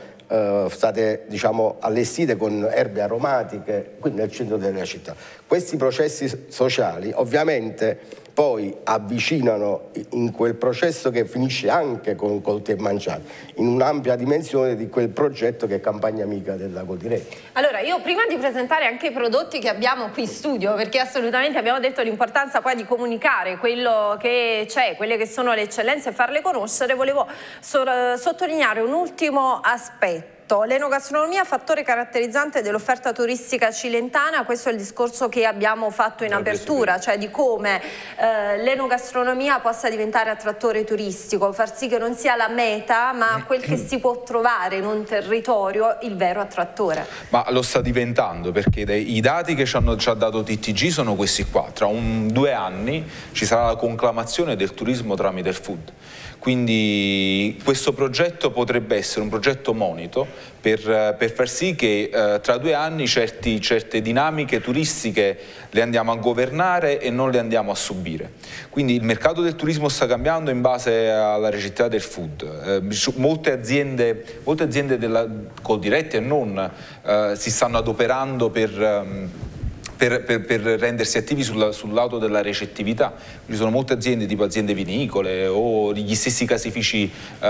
state diciamo allestite con erbe aromatiche qui nel centro della città. Questi processi sociali ovviamente poi avvicinano in quel processo che finisce anche con Colti e Mangiati, in un'ampia dimensione di quel progetto che è Campagna Amica della Coldiretti. Allora, io prima di presentare anche i prodotti che abbiamo qui in studio, perché assolutamente abbiamo detto l'importanza poi di comunicare quello che c'è, quelle che sono le eccellenze e farle conoscere, volevo sottolineare un ultimo aspetto. L'enogastronomia, fattore caratterizzante dell'offerta turistica cilentana, questo è il discorso che abbiamo fatto in apertura, cioè di come l'enogastronomia possa diventare attrattore turistico, far sì che non sia la meta, ma quel che si può trovare in un territorio il vero attrattore. Ma lo sta diventando, perché i dati che ci ha dato TTG sono questi qua. Tra 2 anni ci sarà la conclamazione del turismo tramite il food. Quindi questo progetto potrebbe essere un progetto monito per far sì che tra 2 anni certe dinamiche turistiche le andiamo a governare e non le andiamo a subire. Quindi il mercato del turismo sta cambiando in base alla recettività del food. Molte aziende della Coldiretti e non si stanno adoperando per rendersi attivi sul lato della recettività. Ci sono molte aziende, tipo aziende vinicole o gli stessi caseifici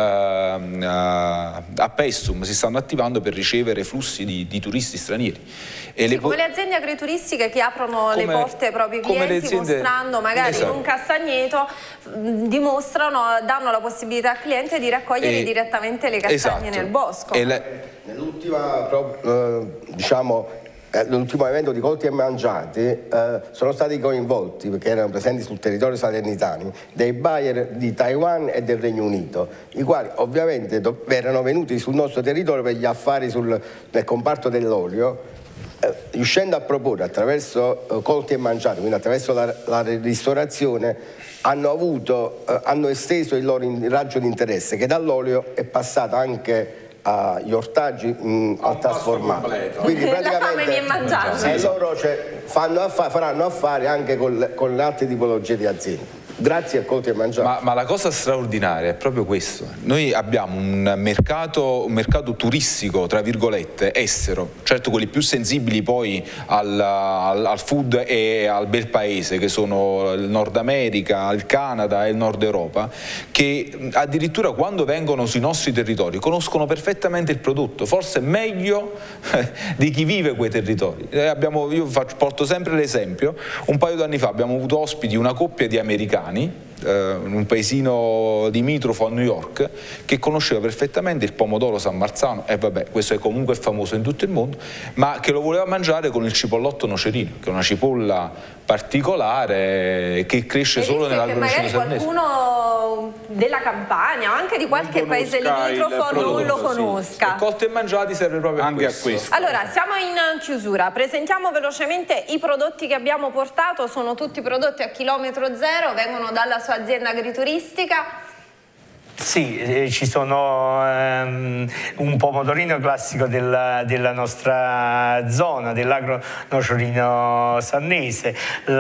a Pessum, si stanno attivando per ricevere flussi di turisti stranieri. E come le aziende agrituristiche che aprono le porte ai propri clienti, mostrando magari in un castagneto, danno la possibilità al cliente di raccogliere direttamente le castagne nel bosco. Nell'ultimo evento di Colti e Mangiati sono stati coinvolti, perché erano presenti sul territorio salernitano, dei buyer di Taiwan e del Regno Unito, i quali ovviamente erano venuti sul nostro territorio per gli affari nel comparto dell'olio, riuscendo a proporre attraverso Colti e Mangiati, quindi attraverso la ristorazione, hanno esteso il loro raggio di interesse, che dall'olio è passato anche agli ortaggi al trasformato. Quindi praticamente loro faranno affari anche con le altre tipologie di aziende. Grazie a Colti e Mangiati. Ma la cosa straordinaria è proprio questo. Noi abbiamo un mercato turistico, tra virgolette, estero, certo quelli più sensibili poi al food e al bel paese, che sono il Nord America, il Canada e il Nord Europa, che addirittura quando vengono sui nostri territori conoscono perfettamente il prodotto, forse meglio di chi vive quei territori. Io porto sempre l'esempio, un paio d'anni fa abbiamo avuto ospiti una coppia di americani in un paesino limitrofo a New York, che conosceva perfettamente il pomodoro San Marzano, e vabbè, questo è comunque famoso in tutto il mondo, ma che lo voleva mangiare con il cipollotto nocerino, che è una cipolla particolare che cresce solo nella magari qualcuno della Campania o anche di qualche paese limitrofo non lo conosca. Colti e Mangiati serve proprio anche a questo. Allora, siamo in chiusura, presentiamo velocemente i prodotti che abbiamo portato. Sono tutti prodotti a chilometro zero, vengono dalla sua azienda agrituristica. Sì, ci sono un pomodorino classico della nostra zona, dell'agro nocerino sannese,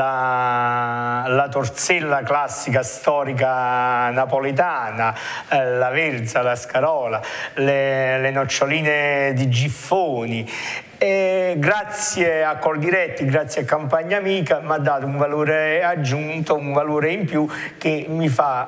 la torsella classica storica napoletana, la verza, la scarola, le noccioline di Giffoni. E grazie a Coldiretti, grazie a Campagna Amica, mi ha dato un valore aggiunto, un valore in più che mi fa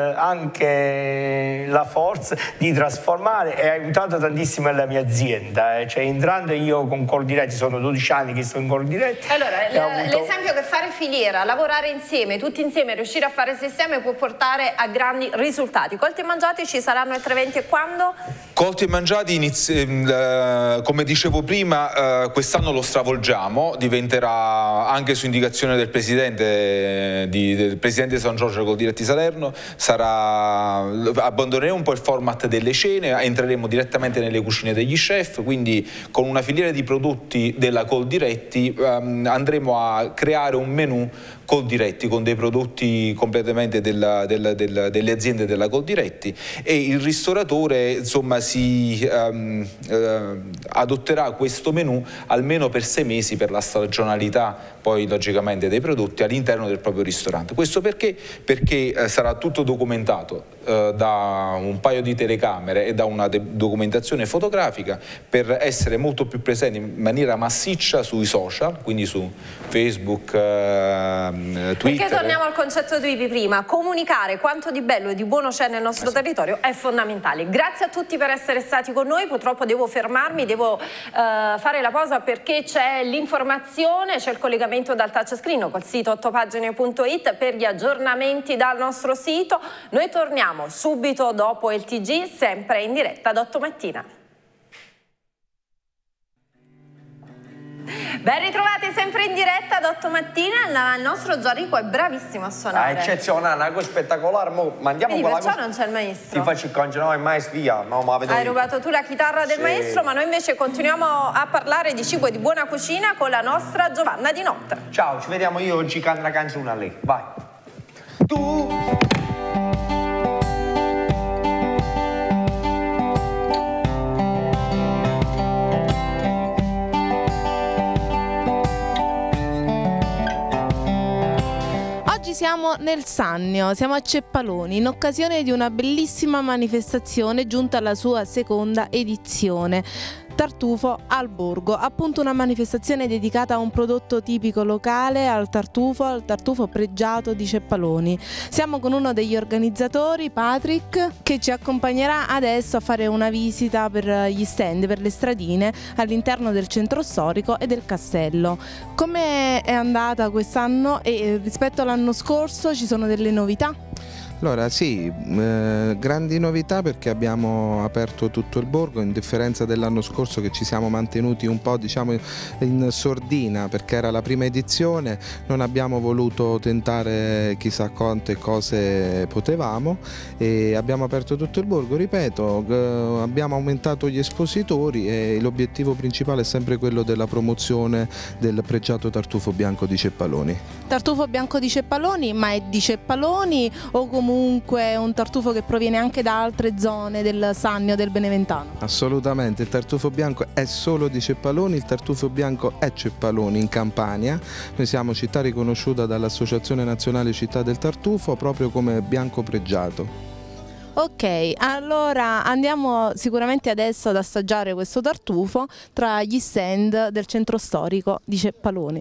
anche la forza di trasformare, e ha aiutato tantissimo la mia azienda. Cioè, entrando io con Coldiretti, sono 12 anni che sto in Coldiretti. Allora, l'esempio che fare filiera, lavorare insieme, tutti insieme, riuscire a fare sistema può portare a grandi risultati. Colti e Mangiati ci saranno altri eventi e quando? Colti e Mangiati, come dicevo prima, quest'anno lo stravolgiamo, diventerà anche su indicazione del presidente di San Giorgio Coldiretti Salerno, abbandoneremo un po' il format delle cene, entreremo direttamente nelle cucine degli chef, quindi con una filiera di prodotti della Coldiretti andremo a creare un menù Coldiretti con dei prodotti completamente delle aziende della Coldiretti, e il ristoratore insomma adotterà questo menù almeno per 6 mesi per la stagionalità poi logicamente dei prodotti all'interno del proprio ristorante. Questo perché? Perché sarà tutto documentato da un paio di telecamere e da una documentazione fotografica, per essere molto più presenti in maniera massiccia sui social, quindi su Facebook, Twitter. Perché torniamo al concetto di prima, comunicare quanto di bello e di buono c'è nel nostro territorio è fondamentale. Grazie a tutti per essere stati con noi. Purtroppo devo fermarmi, devo fare la pausa perché c'è l'informazione, c'è il collegamento dal touchscreen col sito 8pagine.it per gli aggiornamenti dal nostro sito. Noi torniamo subito dopo il TG, sempre in diretta ad 8 mattina. Ben ritrovati sempre in diretta ad 8 mattina. Il nostro Gianrico è bravissimo a suonare. Eccezionale, una cosa spettacolare. Ma andiamo con la cosa. Non c'è il maestro. Ti faccio il conge, no, il maestro via. No, ma hai rubato tu la chitarra del maestro, ma noi invece continuiamo a parlare di cibo e di buona cucina con la nostra Giovanna Di Notte. Ciao, ci vediamo io oggi canto una canzone a lei. Vai. Tu siamo nel Sannio, siamo a Ceppaloni in occasione di una bellissima manifestazione giunta alla sua seconda edizione. Tartufo al Borgo, appunto una manifestazione dedicata a un prodotto tipico locale, al tartufo pregiato di Ceppaloni. Siamo con uno degli organizzatori, Patrick, che ci accompagnerà adesso a fare una visita per gli stand, per le stradine all'interno del centro storico e del castello. Come è andata quest'anno e rispetto all'anno scorso ci sono delle novità? Allora sì, grandi novità perché abbiamo aperto tutto il borgo, in differenza dell'anno scorso che ci siamo mantenuti un po' diciamo in sordina perché era la prima edizione, non abbiamo voluto tentare chissà quante cose potevamo e abbiamo aperto tutto il borgo, ripeto, abbiamo aumentato gli espositori e l'obiettivo principale è sempre quello della promozione del pregiato tartufo bianco di Ceppaloni. Tartufo bianco di Ceppaloni, ma è di Ceppaloni o comunque un tartufo che proviene anche da altre zone del Sannio, del Beneventano? Assolutamente, il tartufo bianco è solo di Ceppaloni, il tartufo bianco è Ceppaloni in Campania, noi siamo città riconosciuta dall'Associazione Nazionale Città del Tartufo proprio come bianco pregiato. Ok, allora andiamo sicuramente adesso ad assaggiare questo tartufo tra gli stand del centro storico di Ceppaloni.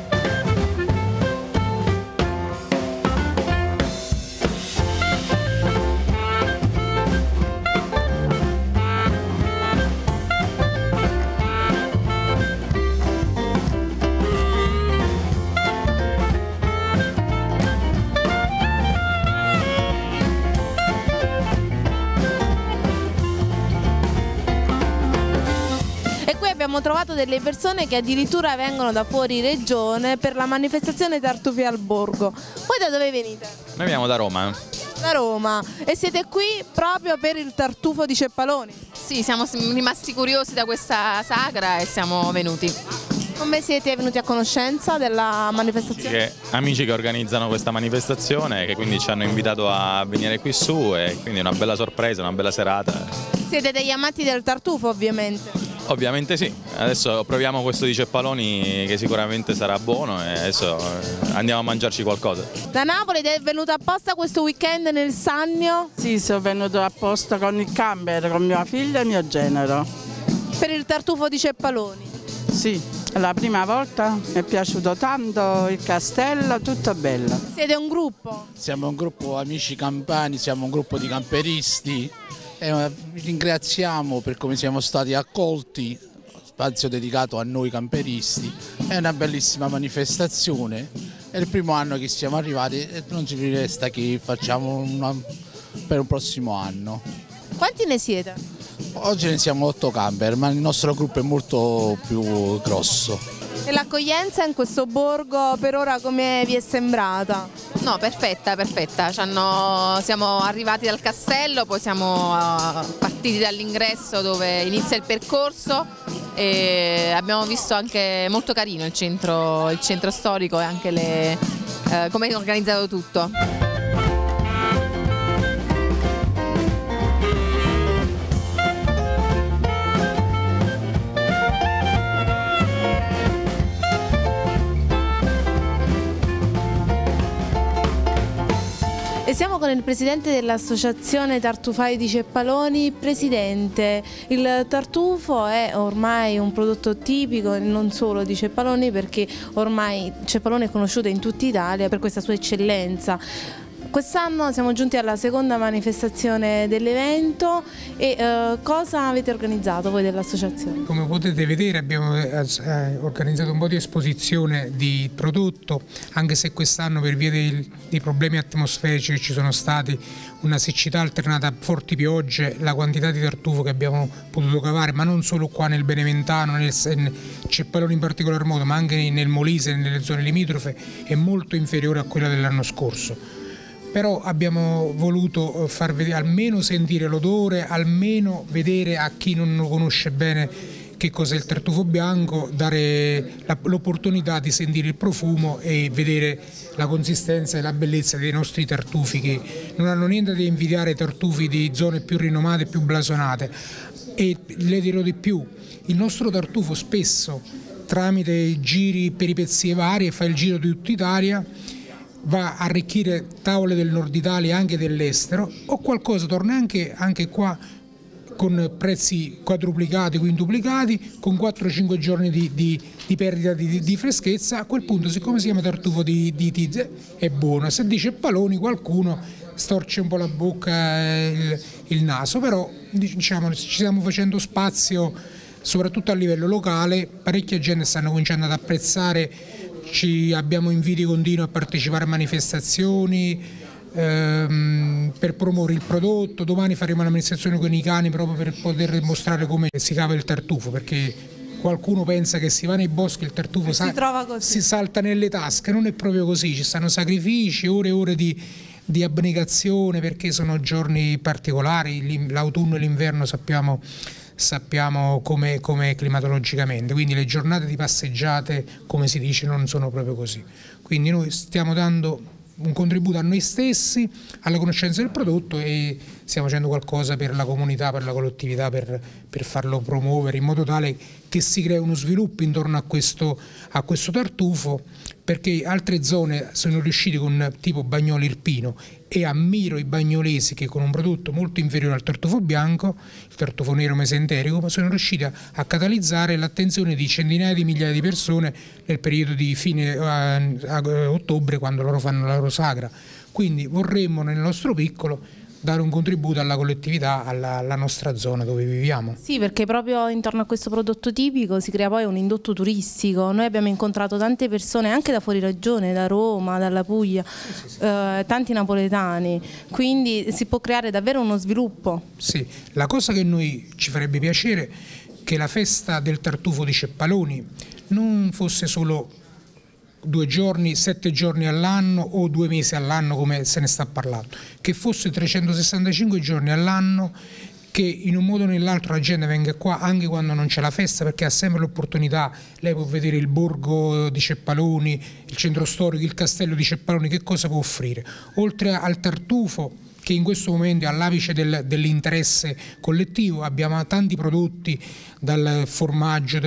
Abbiamo trovato delle persone che addirittura vengono da fuori regione per la manifestazione Tartufi al Borgo. Voi da dove venite? Noi veniamo da Roma. Da Roma. E siete qui proprio per il tartufo di Ceppaloni? Sì, siamo rimasti curiosi da questa sagra e siamo venuti. Come siete venuti a conoscenza della manifestazione? Amici che organizzano questa manifestazione, che quindi ci hanno invitato a venire qui su e quindi una bella sorpresa, una bella serata. Siete degli amanti del tartufo ovviamente? Ovviamente sì, adesso proviamo questo di Ceppaloni che sicuramente sarà buono e adesso andiamo a mangiarci qualcosa. Da Napoli è venuto apposta questo weekend nel Sannio? Sì, sono venuto apposta con il camper, con mia figlia e mio genero. Per il tartufo di Ceppaloni? Sì, è la prima volta, mi è piaciuto tanto il castello, tutto bello. Siete un gruppo? Siamo un gruppo amici campani, siamo un gruppo di camperisti. Vi ringraziamo per come siamo stati accolti, spazio dedicato a noi camperisti, è una bellissima manifestazione, è il primo anno che siamo arrivati e non ci resta che facciamo per un prossimo anno. Quanti ne siete? Oggi ne siamo 8 camper, ma il nostro gruppo è molto più grosso. E l'accoglienza in questo borgo per ora come vi è sembrata? No, perfetta, perfetta. Siamo arrivati dal castello, poi siamo partiti dall'ingresso dove inizia il percorso e abbiamo visto anche molto carino il centro storico e anche come è organizzato tutto. E siamo con il presidente dell'associazione Tartufai di Ceppaloni. Presidente, il tartufo è ormai un prodotto tipico non solo di Ceppaloni, perché ormai Ceppaloni è conosciuta in tutta Italia per questa sua eccellenza. Quest'anno siamo giunti alla seconda manifestazione dell'evento e cosa avete organizzato voi dell'associazione? Come potete vedere abbiamo organizzato un po' di esposizione di prodotto, anche se quest'anno per via dei problemi atmosferici che ci sono stati, una siccità alternata a forti piogge, la quantità di tartufo che abbiamo potuto cavare, ma non solo qua nel Beneventano, nel Ceppaloni in particolar modo, ma anche nel Molise e nelle zone limitrofe, è molto inferiore a quella dell'anno scorso. Però abbiamo voluto far vedere, almeno sentire l'odore, almeno vedere a chi non lo conosce bene che cos'è il tartufo bianco, dare l'opportunità di sentire il profumo e vedere la consistenza e la bellezza dei nostri tartufi, che non hanno niente da invidiare ai tartufi di zone più rinomate e più blasonate. E le dirò di più, il nostro tartufo spesso tramite giri, peripezie varie, fa il giro di tutta Italia, va a arricchire tavole del nord Italia, anche dell'estero, o qualcosa torna anche qua con prezzi quadruplicati, quintuplicati, con 4-5 giorni di perdita di freschezza. A quel punto, siccome si chiama tartufo di Tiz, è buono. Se dice Ceppaloni, qualcuno storce un po' la bocca, il naso, però diciamo ci stiamo facendo spazio soprattutto a livello locale. Parecchia gente stanno cominciando ad apprezzare, abbiamo inviti continui a partecipare a manifestazioni per promuovere il prodotto. Domani faremo un'amministrazione con i cani proprio per poter mostrare come si cava il tartufo, perché qualcuno pensa che si va nei boschi, il tartufo si salta nelle tasche. Non è proprio così, ci stanno sacrifici, ore e ore di abnegazione, perché sono giorni particolari. L'autunno e l'inverno sappiamo come climatologicamente, quindi le giornate di passeggiate, come si dice, non sono proprio così. Quindi noi stiamo dando un contributo a noi stessi, alla conoscenza del prodotto, e stiamo facendo qualcosa per la comunità, per la collettività, per farlo promuovere in modo tale che si crea uno sviluppo intorno a questo tartufo, perché altre zone sono riuscite con tipo Bagnoli Irpino, e ammiro i bagnolesi che con un prodotto molto inferiore al tartufo bianco, il tartufo nero mesenterico, sono riusciti a catalizzare l'attenzione di centinaia di migliaia di persone nel periodo di fine ottobre, quando loro fanno la loro sagra. Quindi vorremmo nel nostro piccolo dare un contributo alla collettività, alla nostra zona dove viviamo. Sì, perché proprio intorno a questo prodotto tipico si crea poi un indotto turistico. Noi abbiamo incontrato tante persone anche da fuori regione, da Roma, dalla Puglia, tanti napoletani, quindi si può creare davvero uno sviluppo. Sì, la cosa che noi ci farebbe piacere che la festa del tartufo di Ceppaloni non fosse solo 2 giorni, 7 giorni all'anno o 2 mesi all'anno come se ne sta parlando, che fosse 365 giorni all'anno, che in un modo o nell'altro la gente venga qua anche quando non c'è la festa, perché ha sempre l'opportunità. Lei può vedere il borgo di Ceppaloni, il centro storico, il castello di Ceppaloni, che cosa può offrire. Oltre al tartufo, che in questo momento è all'apice dell'interesse collettivo, abbiamo tanti prodotti, dal formaggio,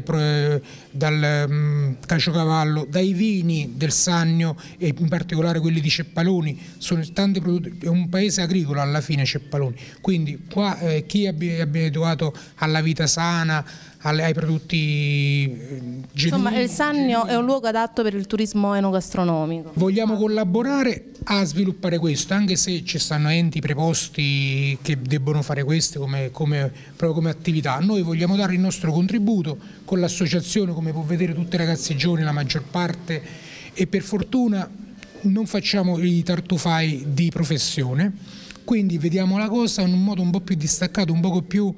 dal caciocavallo, dai vini del Sannio, e in particolare quelli di Ceppaloni. Sono tanti prodotti, è un paese agricolo alla fine Ceppaloni, quindi qua chi è abituato alla vita sana, ai prodotti genuini. Insomma, il Sannio è un luogo adatto per il turismo enogastronomico. Vogliamo collaborare a sviluppare questo, anche se ci stanno enti preposti che debbono fare questo proprio come attività. Noi vogliamo dare il nostro contributo con l'associazione, come può vedere tutti i ragazzi giovani, la maggior parte, e per fortuna non facciamo i tartufai di professione, quindi vediamo la cosa in un modo un po' più distaccato, un poco più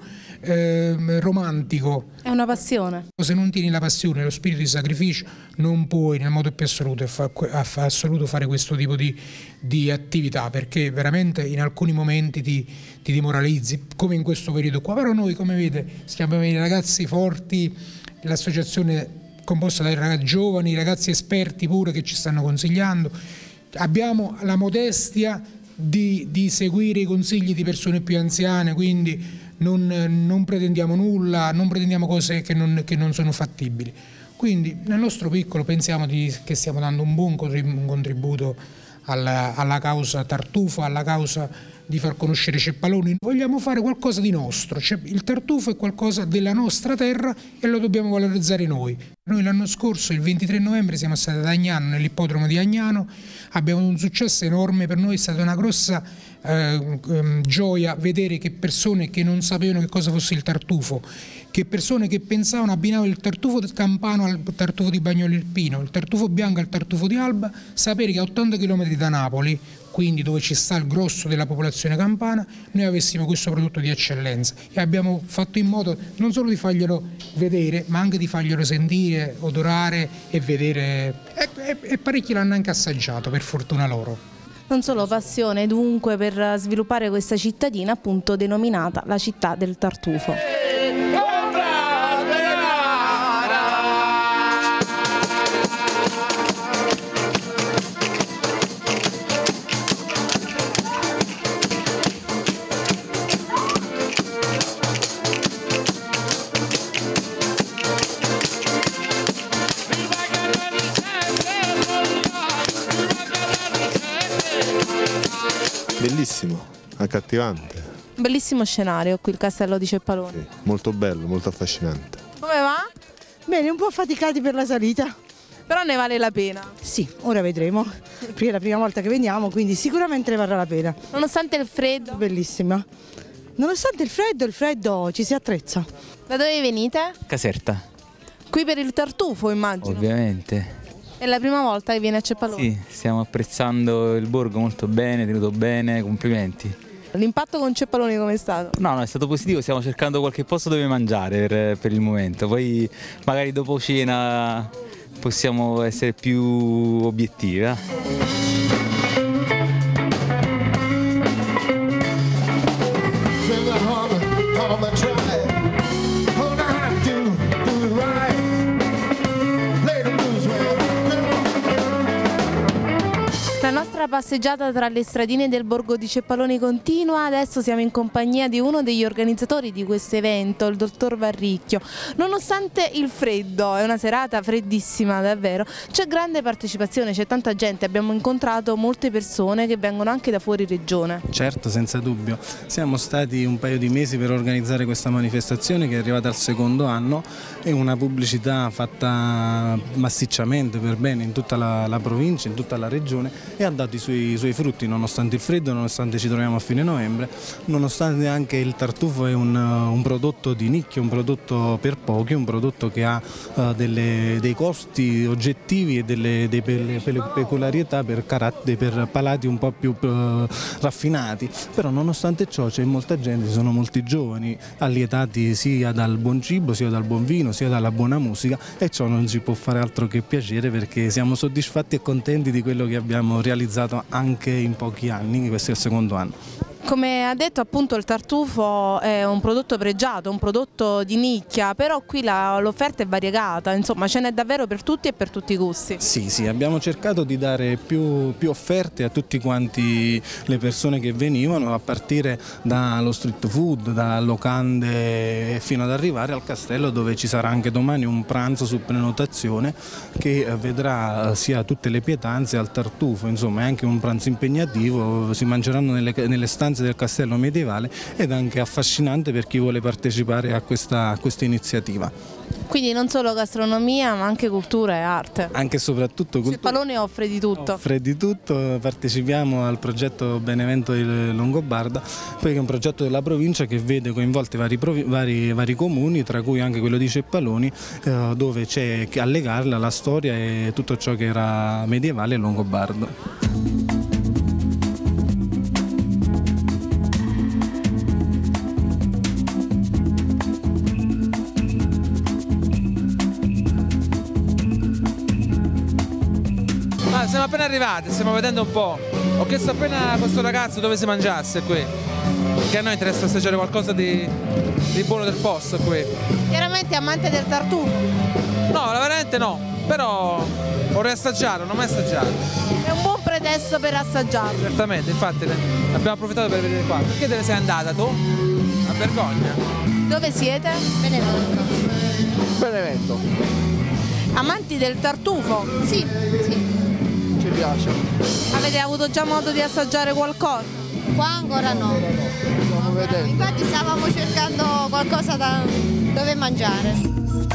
romantico. È una passione. Se non tieni la passione, lo spirito di sacrificio, non puoi nel modo più assoluto fare questo tipo di attività, perché veramente in alcuni momenti ti demoralizzi, come in questo periodo qua. Però noi, come vede, siamo dei ragazzi forti, l'associazione composta dai ragazzi giovani, ragazzi esperti pure che ci stanno consigliando. Abbiamo la modestia di seguire i consigli di persone più anziane, quindi non pretendiamo nulla, non pretendiamo cose che non sono fattibili. Quindi nel nostro piccolo pensiamo che stiamo dando un buon contributo alla causa tartufo, alla causa di far conoscere Ceppaloni. Vogliamo fare qualcosa di nostro, cioè, il tartufo è qualcosa della nostra terra e lo dobbiamo valorizzare noi. Noi l'anno scorso, il 23 novembre, siamo stati ad Agnano, nell'ippodromo di Agnano, abbiamo avuto un successo enorme. Per noi è stata una grossa gioia vedere che persone che non sapevano che cosa fosse il tartufo, che persone che pensavano, abbinavano il tartufo campano al tartufo di Bagnoli Irpino, il tartufo bianco al tartufo di Alba, sapere che a 80 km da Napoli, quindi dove ci sta il grosso della popolazione campana, noi avessimo questo prodotto di eccellenza, e abbiamo fatto in modo non solo di farglielo vedere, ma anche di farglielo sentire, odorare e vedere, e parecchi l'hanno anche assaggiato, per fortuna loro. Non solo passione dunque per sviluppare questa cittadina, appunto denominata la città del tartufo. Viva bellissimo, accattivante. Bellissimo scenario qui il castello di Ceppaloni. Sì, molto bello, molto affascinante. Come va? Bene, un po' affaticati per la salita. Però ne vale la pena. Sì, ora vedremo, perché è la prima volta che veniamo, quindi sicuramente ne varrà la pena. Nonostante il freddo? Bellissima. Nonostante il freddo ci si attrezza. Da dove venite? Caserta. Qui per il tartufo, immagino. Ovviamente. È la prima volta che viene a Ceppaloni? Sì, stiamo apprezzando il borgo molto bene, tenuto bene, complimenti. L'impatto con Ceppaloni com'è stato? No, è stato positivo, stiamo cercando qualche posto dove mangiare per il momento, poi magari dopo cena possiamo essere più obiettivi. La nostra passeggiata tra le stradine del borgo di Ceppaloni continua, adesso siamo in compagnia di uno degli organizzatori di questo evento, il dottor Varricchio. Nonostante il freddo, è una serata freddissima davvero, c'è grande partecipazione, c'è tanta gente, abbiamo incontrato molte persone che vengono anche da fuori regione. Certo, senza dubbio, siamo stati un paio di mesi per organizzare questa manifestazione che è arrivata al secondo anno e una pubblicità fatta massicciamente per bene in tutta la provincia, in tutta la regione, e ha dato i suoi frutti nonostante il freddo, nonostante ci troviamo a fine novembre, nonostante anche il tartufo è un prodotto di nicchia, un prodotto per pochi, un prodotto che ha dei costi oggettivi e delle peculiarità per palati un po' più raffinati, però nonostante ciò c'è molta gente, ci sono molti giovani allietati sia dal buon cibo, sia dal buon vino, sia dalla buona musica, e ciò non ci può fare altro che piacere, perché siamo soddisfatti e contenti di quello che abbiamo realizzato anche in pochi anni, questo è il secondo anno. Come ha detto appunto il tartufo è un prodotto pregiato, un prodotto di nicchia, però qui l'offerta è variegata, insomma ce n'è davvero per tutti e per tutti i gusti. Sì, abbiamo cercato di dare più offerte a tutti quanti le persone che venivano, a partire dallo street food, da locande fino ad arrivare al castello, dove ci sarà anche domani un pranzo su prenotazione che vedrà sia tutte le pietanze al tartufo, insomma è anche un pranzo impegnativo, si mangeranno nelle stanze del castello medievale ed anche affascinante per chi vuole partecipare a questa iniziativa. Quindi non solo gastronomia ma anche cultura e arte. Anche e soprattutto cultura. Ceppaloni offre di tutto. Offre di tutto, partecipiamo al progetto Benevento Longobarda, poi che è un progetto della provincia che vede coinvolti vari comuni, tra cui anche quello di Ceppaloni, dove c'è a legarla la storia e tutto ciò che era medievale e longobardo. Siamo appena arrivati, stiamo vedendo un po'. Ho chiesto appena a questo ragazzo dove si mangiasse qui, che a noi interessa assaggiare qualcosa di buono del posto qui. Chiaramente amante del tartufo? No, veramente no, però vorrei assaggiare, non ho mai assaggiato. È un buon pretesto per assaggiarlo. Certamente, infatti abbiamo approfittato per venire qua. Perché dove sei andata tu? A Vergogna. Dove siete? Benevento. Benevento. Amanti del tartufo? Sì. Ci piace. Avete avuto già modo di assaggiare qualcosa? Qua ancora no. Infatti stavamo cercando qualcosa dove mangiare.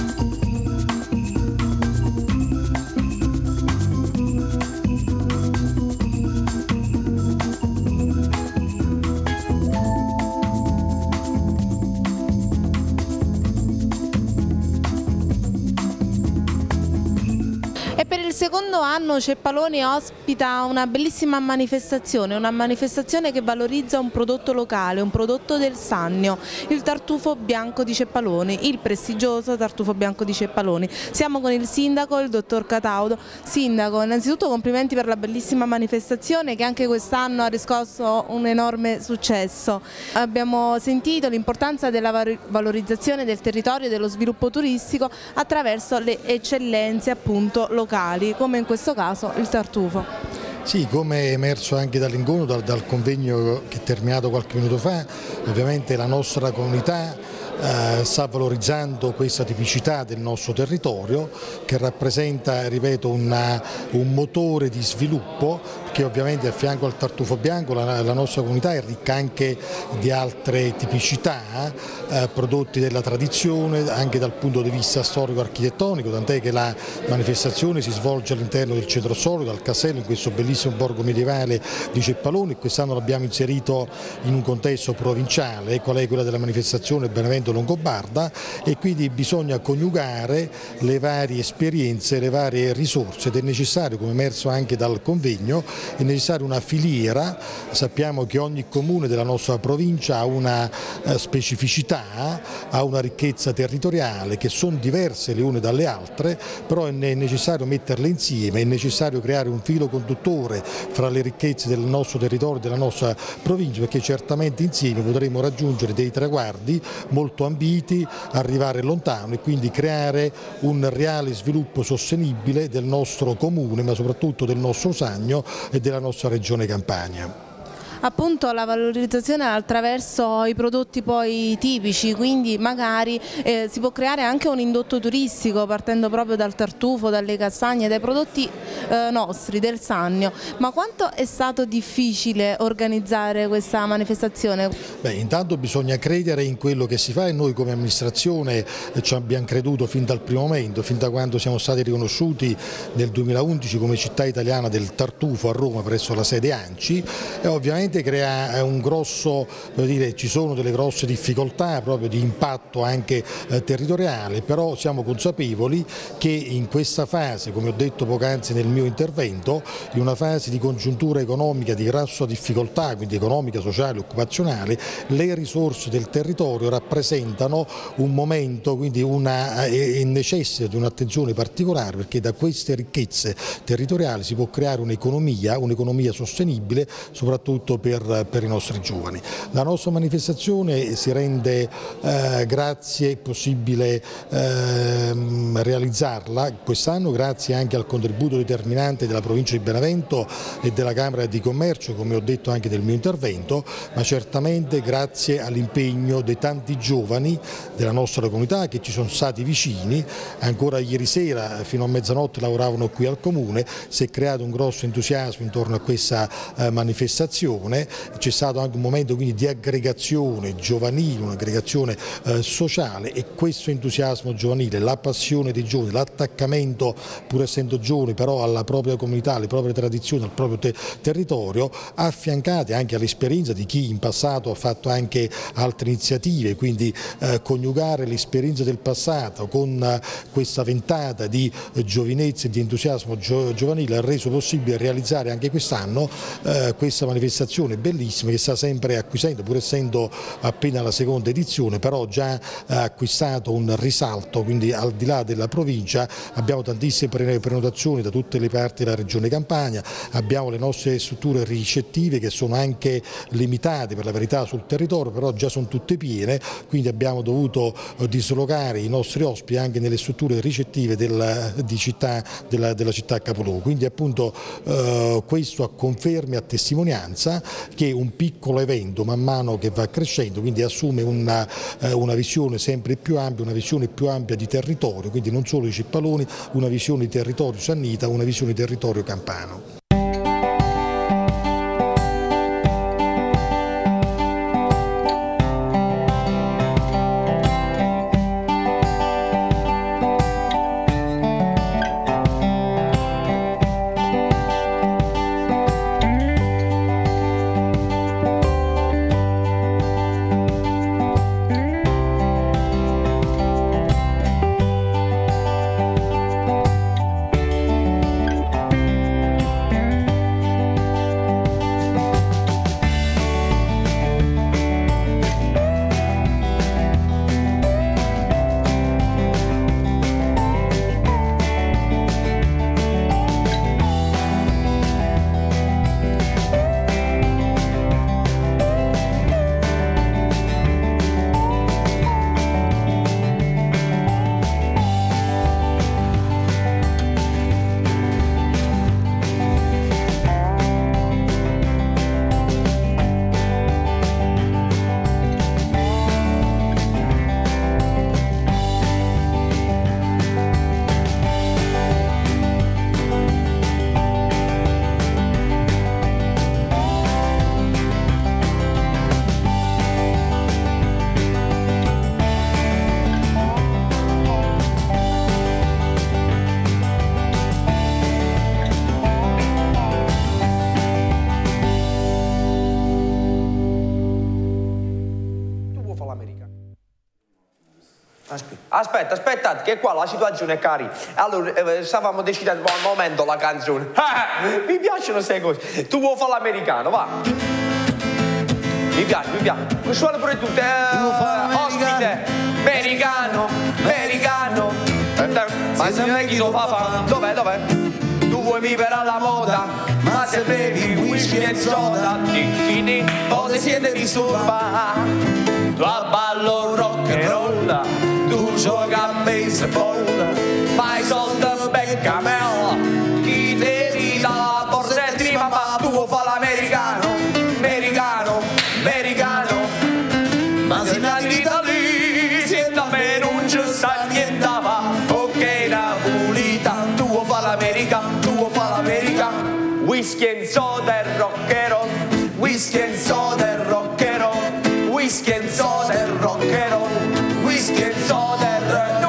Il secondo anno Ceppaloni ospita una bellissima manifestazione, che valorizza un prodotto locale, un prodotto del Sannio, il tartufo bianco di Ceppaloni, il prestigioso tartufo bianco di Ceppaloni. Siamo con il sindaco, il dottor Cataudo. Sindaco, innanzitutto complimenti per la bellissima manifestazione che anche quest'anno ha riscosso un enorme successo. Abbiamo sentito l'importanza della valorizzazione del territorio e dello sviluppo turistico attraverso le eccellenze appunto locali, come in questo caso il tartufo. Sì, come è emerso anche dall'incontro, dal convegno che è terminato qualche minuto fa, ovviamente la nostra comunità sta valorizzando questa tipicità del nostro territorio che rappresenta, ripeto, un motore di sviluppo che ovviamente a fianco al tartufo bianco la nostra comunità è ricca anche di altre tipicità prodotti della tradizione anche dal punto di vista storico-architettonico, tant'è che la manifestazione si svolge all'interno del centro storico, al castello, in questo bellissimo borgo medievale di Ceppaloni. Quest'anno l'abbiamo inserito in un contesto provinciale, qual è quella della manifestazione Benevento Longobarda, e quindi bisogna coniugare le varie esperienze, le varie risorse ed è necessario, come emerso anche dal convegno, è necessaria una filiera. Sappiamo che ogni comune della nostra provincia ha una specificità, ha una ricchezza territoriale che sono diverse le une dalle altre, però è necessario metterle insieme, è necessario creare un filo conduttore fra le ricchezze del nostro territorio, della nostra provincia, perché certamente insieme potremo raggiungere dei traguardi molto ambiti, arrivare lontano e quindi creare un reale sviluppo sostenibile del nostro comune, ma soprattutto del nostro Sannio e della nostra regione Campania. Appunto la valorizzazione attraverso i prodotti poi tipici, quindi magari si può creare anche un indotto turistico partendo proprio dal tartufo, dalle castagne, dai prodotti nostri, del Sannio. Ma quanto è stato difficile organizzare questa manifestazione? Beh, intanto bisogna credere in quello che si fa e noi come amministrazione ci abbiamo creduto fin dal primo momento, fin da quando siamo stati riconosciuti nel 2011 come città italiana del tartufo a Roma presso la sede ANCI, e ovviamente crea un grosso, ci sono delle grosse difficoltà proprio di impatto anche territoriale, però siamo consapevoli che in questa fase, come ho detto poc'anzi nel mio intervento, in una fase di congiuntura economica di grossa difficoltà, quindi economica, sociale, occupazionale, le risorse del territorio rappresentano un momento, quindi necessita di un'attenzione particolare, perché da queste ricchezze territoriali si può creare un'economia sostenibile, soprattutto per i nostri giovani. La nostra manifestazione si rende possibile realizzarla quest'anno grazie anche al contributo determinante della provincia di Benevento e della Camera di Commercio, come ho detto anche nel mio intervento, ma certamente grazie all'impegno dei tanti giovani della nostra comunità che ci sono stati vicini. Ancora ieri sera fino a mezzanotte lavoravano qui al Comune, si è creato un grosso entusiasmo intorno a questa manifestazione. C'è stato anche un momento quindi di aggregazione giovanile, un'aggregazione sociale, e questo entusiasmo giovanile, la passione dei giovani, l'attaccamento pur essendo giovani però alla propria comunità, alle proprie tradizioni, al proprio territorio, affiancate anche all'esperienza di chi in passato ha fatto anche altre iniziative, quindi coniugare l'esperienza del passato con questa ventata di giovinezza e di entusiasmo giovanile ha reso possibile realizzare anche quest'anno questa manifestazione bellissima che sta sempre acquisendo, pur essendo appena la seconda edizione, però già ha acquistato un risalto, quindi al di là della provincia abbiamo tantissime prenotazioni da tutte le parti della regione Campania, abbiamo le nostre strutture ricettive che sono anche limitate per la verità sul territorio, però già sono tutte piene, quindi abbiamo dovuto dislocare i nostri ospiti anche nelle strutture ricettive della città capoluogo, quindi appunto questo a conferma e a testimonianza che un piccolo evento man mano che va crescendo, quindi assume una visione sempre più ampia, una visione più ampia di territorio, quindi non solo di Ceppaloni, una visione di territorio sannita, una visione di territorio campano. Aspettate, che qua la situazione è carina. Allora, stavamo decidendo al momento la canzone. Mi piacciono queste cose. Tu vuoi fare l'americano, va? Mi piace. Suona pure tu, ospite. Americano. Ma se non è chi lo fa? Dov'è? Tu vuoi vivere alla moda, ma se bevi whisky e soda, poi siete disturbati. Tu ballo rock and roll, tu gioca a baseball, fai soldi beccamella, chi te li dà la borsa di mamma, tu vuoi fare l'americano, ma se nati in Italia, se da me non ci sta niente va, ok la pulita, tu vuoi fare l'America, whisky and soda e rock and roll, whisky and soda e rock and roll, whisky and soda e rock and roll, whisky and soda e no,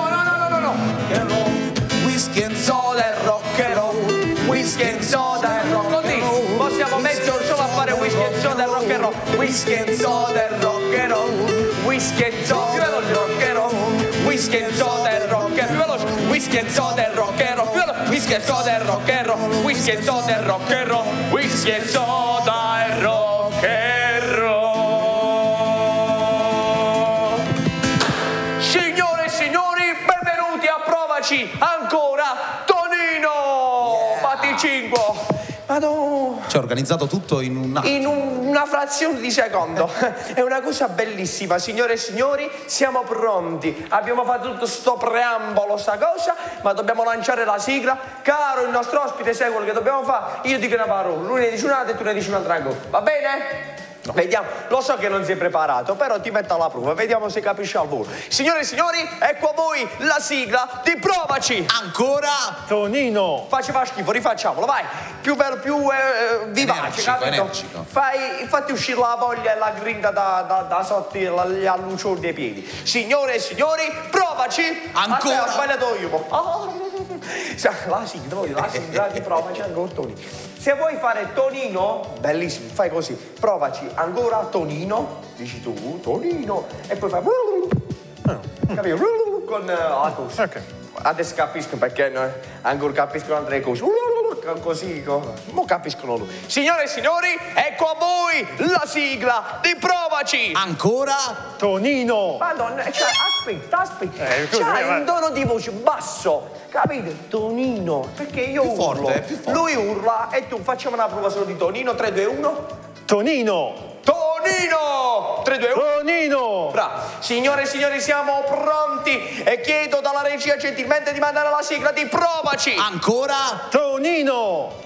whisky and soda e rock and roll, whisky and soda e rock and roll, così possiamo mettere solo a fare whisky and soda e rock and roll, whisky and soda e rock and roll, whisky and soda e rock and roll, whisky and soda e rock and roll, whisky and soda e rock and roll, whisky and soda e rock and roll, whisky and soda e rock and roll, whisky and soda e rock and roll. Signore e signori, benvenuti a Provaci ancora Tonino. Batti 5. Ci ha organizzato tutto in una frazione di secondo. È una cosa bellissima, signore e signori, siamo pronti. Abbiamo fatto tutto sto preambolo, sta cosa, ma dobbiamo lanciare la sigla. Caro il nostro ospite, sai quello che dobbiamo fare? Io dico una parola, lui ne dice un'altra e tu ne dici un'altra cosa. Va bene? No. Vediamo, lo so che non sei preparato, però ti metto alla prova, vediamo se capisci al volo. Signore e signori, ecco a voi la sigla di Provaci. Ancora Tonino. Faceva schifo, rifacciamolo, vai. Più bello, più vivace, energico. Fatti uscire la voglia e la grinta da sotto gli allucioni dei piedi. Signore e signori, Provaci. Ancora. Ho sbagliato io. La sigla di Provaci ancora Tonino. Se vuoi fare Tonino, bellissimo, fai così, Provaci ancora Tonino, dici tu, Tonino, e poi fai capito? Con la cosa. Ok. Adesso capisco perché ancora capiscono altre cose. Così, mo capiscono lui. Signore e signori, ecco a voi la sigla di Provaci. Ancora Tonino. Madonna, cioè, aspetta. C'hai un tono di voce basso, capite? Tonino. Perché io più urlo, più forte. Lui urla e tu facciamo una prova solo di Tonino. 3, 2, 1. Tonino. 3, 2, 1. Tonino. Bravo. Signore e signori, siamo pronti e chiedo dalla regia gentilmente di mandare la sigla di Provaci. Ancora Tonino.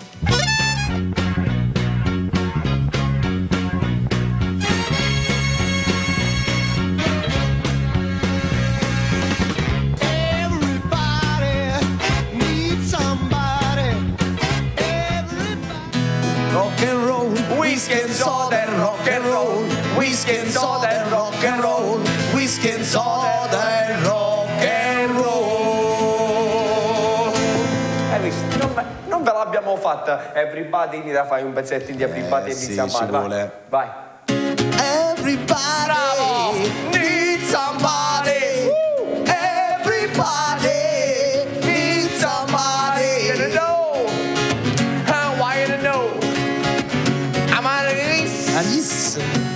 rock and roll, whisky and soda and rock and roll, whisky and soda and rock and roll, whisky and soda and rock and roll. Hai visto? Non ve l'abbiamo fatta. Everybody, mi da fai un pezzetto di Everybody e sì, somebody. ci vuole. Vai. Everybody needs somebody. Everybody needs somebody. You know? How I know? I'm out of this. Alice.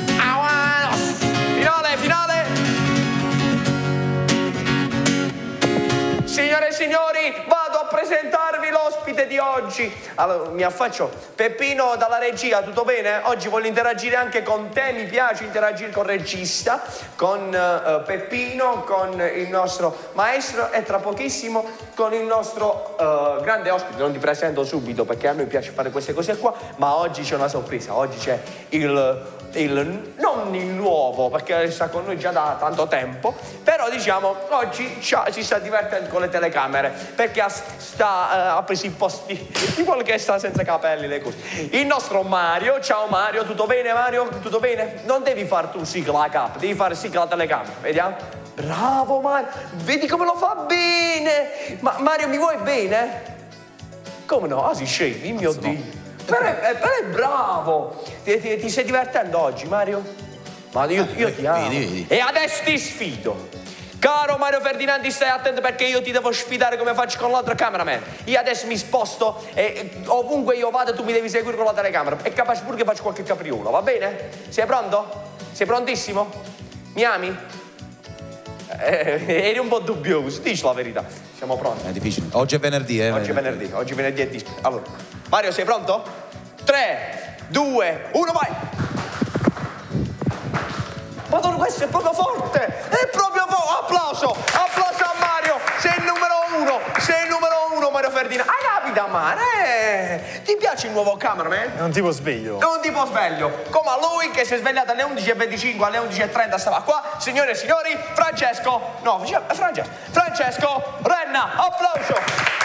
Finale. Signore e signori, vado a presentarvi l'ospite di oggi. Allora, mi affaccio. Peppino dalla regia, tutto bene? Oggi voglio interagire anche con te, mi piace interagire con il regista, con Peppino, con il nostro maestro e tra pochissimo con il nostro grande ospite. Non ti presento subito perché a noi piace fare queste cose qua, ma oggi c'è una sorpresa. Oggi c'è non il nuovo, perché sta con noi già da tanto tempo, però diciamo oggi si sta divertendo con le telecamere perché ha preso i posti di quello che sta senza capelli, le cose. Il nostro Mario. Ciao Mario, tutto bene Mario? Tutto bene? Non devi fare tu sigla cap, devi fare sigla alla telecamera, vediamo? Bravo Mario, vedi come lo fa bene. Ma Mario, mi vuoi bene? Come no? Si scegli, mio Dio. Però è bravo. Ti stai divertendo oggi, Mario? Ma io ti amo. Vedi. E adesso ti sfido. Caro Mario Ferdinandi, stai attento perché io ti devo sfidare come faccio con l'altro cameraman. Io adesso mi sposto e ovunque io vado tu mi devi seguire con la telecamera. È capace pure che faccio qualche capriola, va bene? Sei pronto? Sei prontissimo? Mi ami? Eri un po' dubbioso, dici la verità. Siamo pronti. È difficile. Oggi è venerdì, Oggi è venerdì è dispari. Allora, Mario, sei pronto? 3, 2, 1, vai! Madonna, questo è proprio forte! È proprio forte! Applauso! Applauso a Mario! Sei il numero 1! Sei il numero 1, Mario Ferdinand! Hai capito, Amare? Ti piace il nuovo cameraman? È un tipo sveglio. È un tipo sveglio. Come a lui che si è svegliato alle 11:25, alle 11:30 stava qua. Signore e signori, Francesco Renna! Applauso!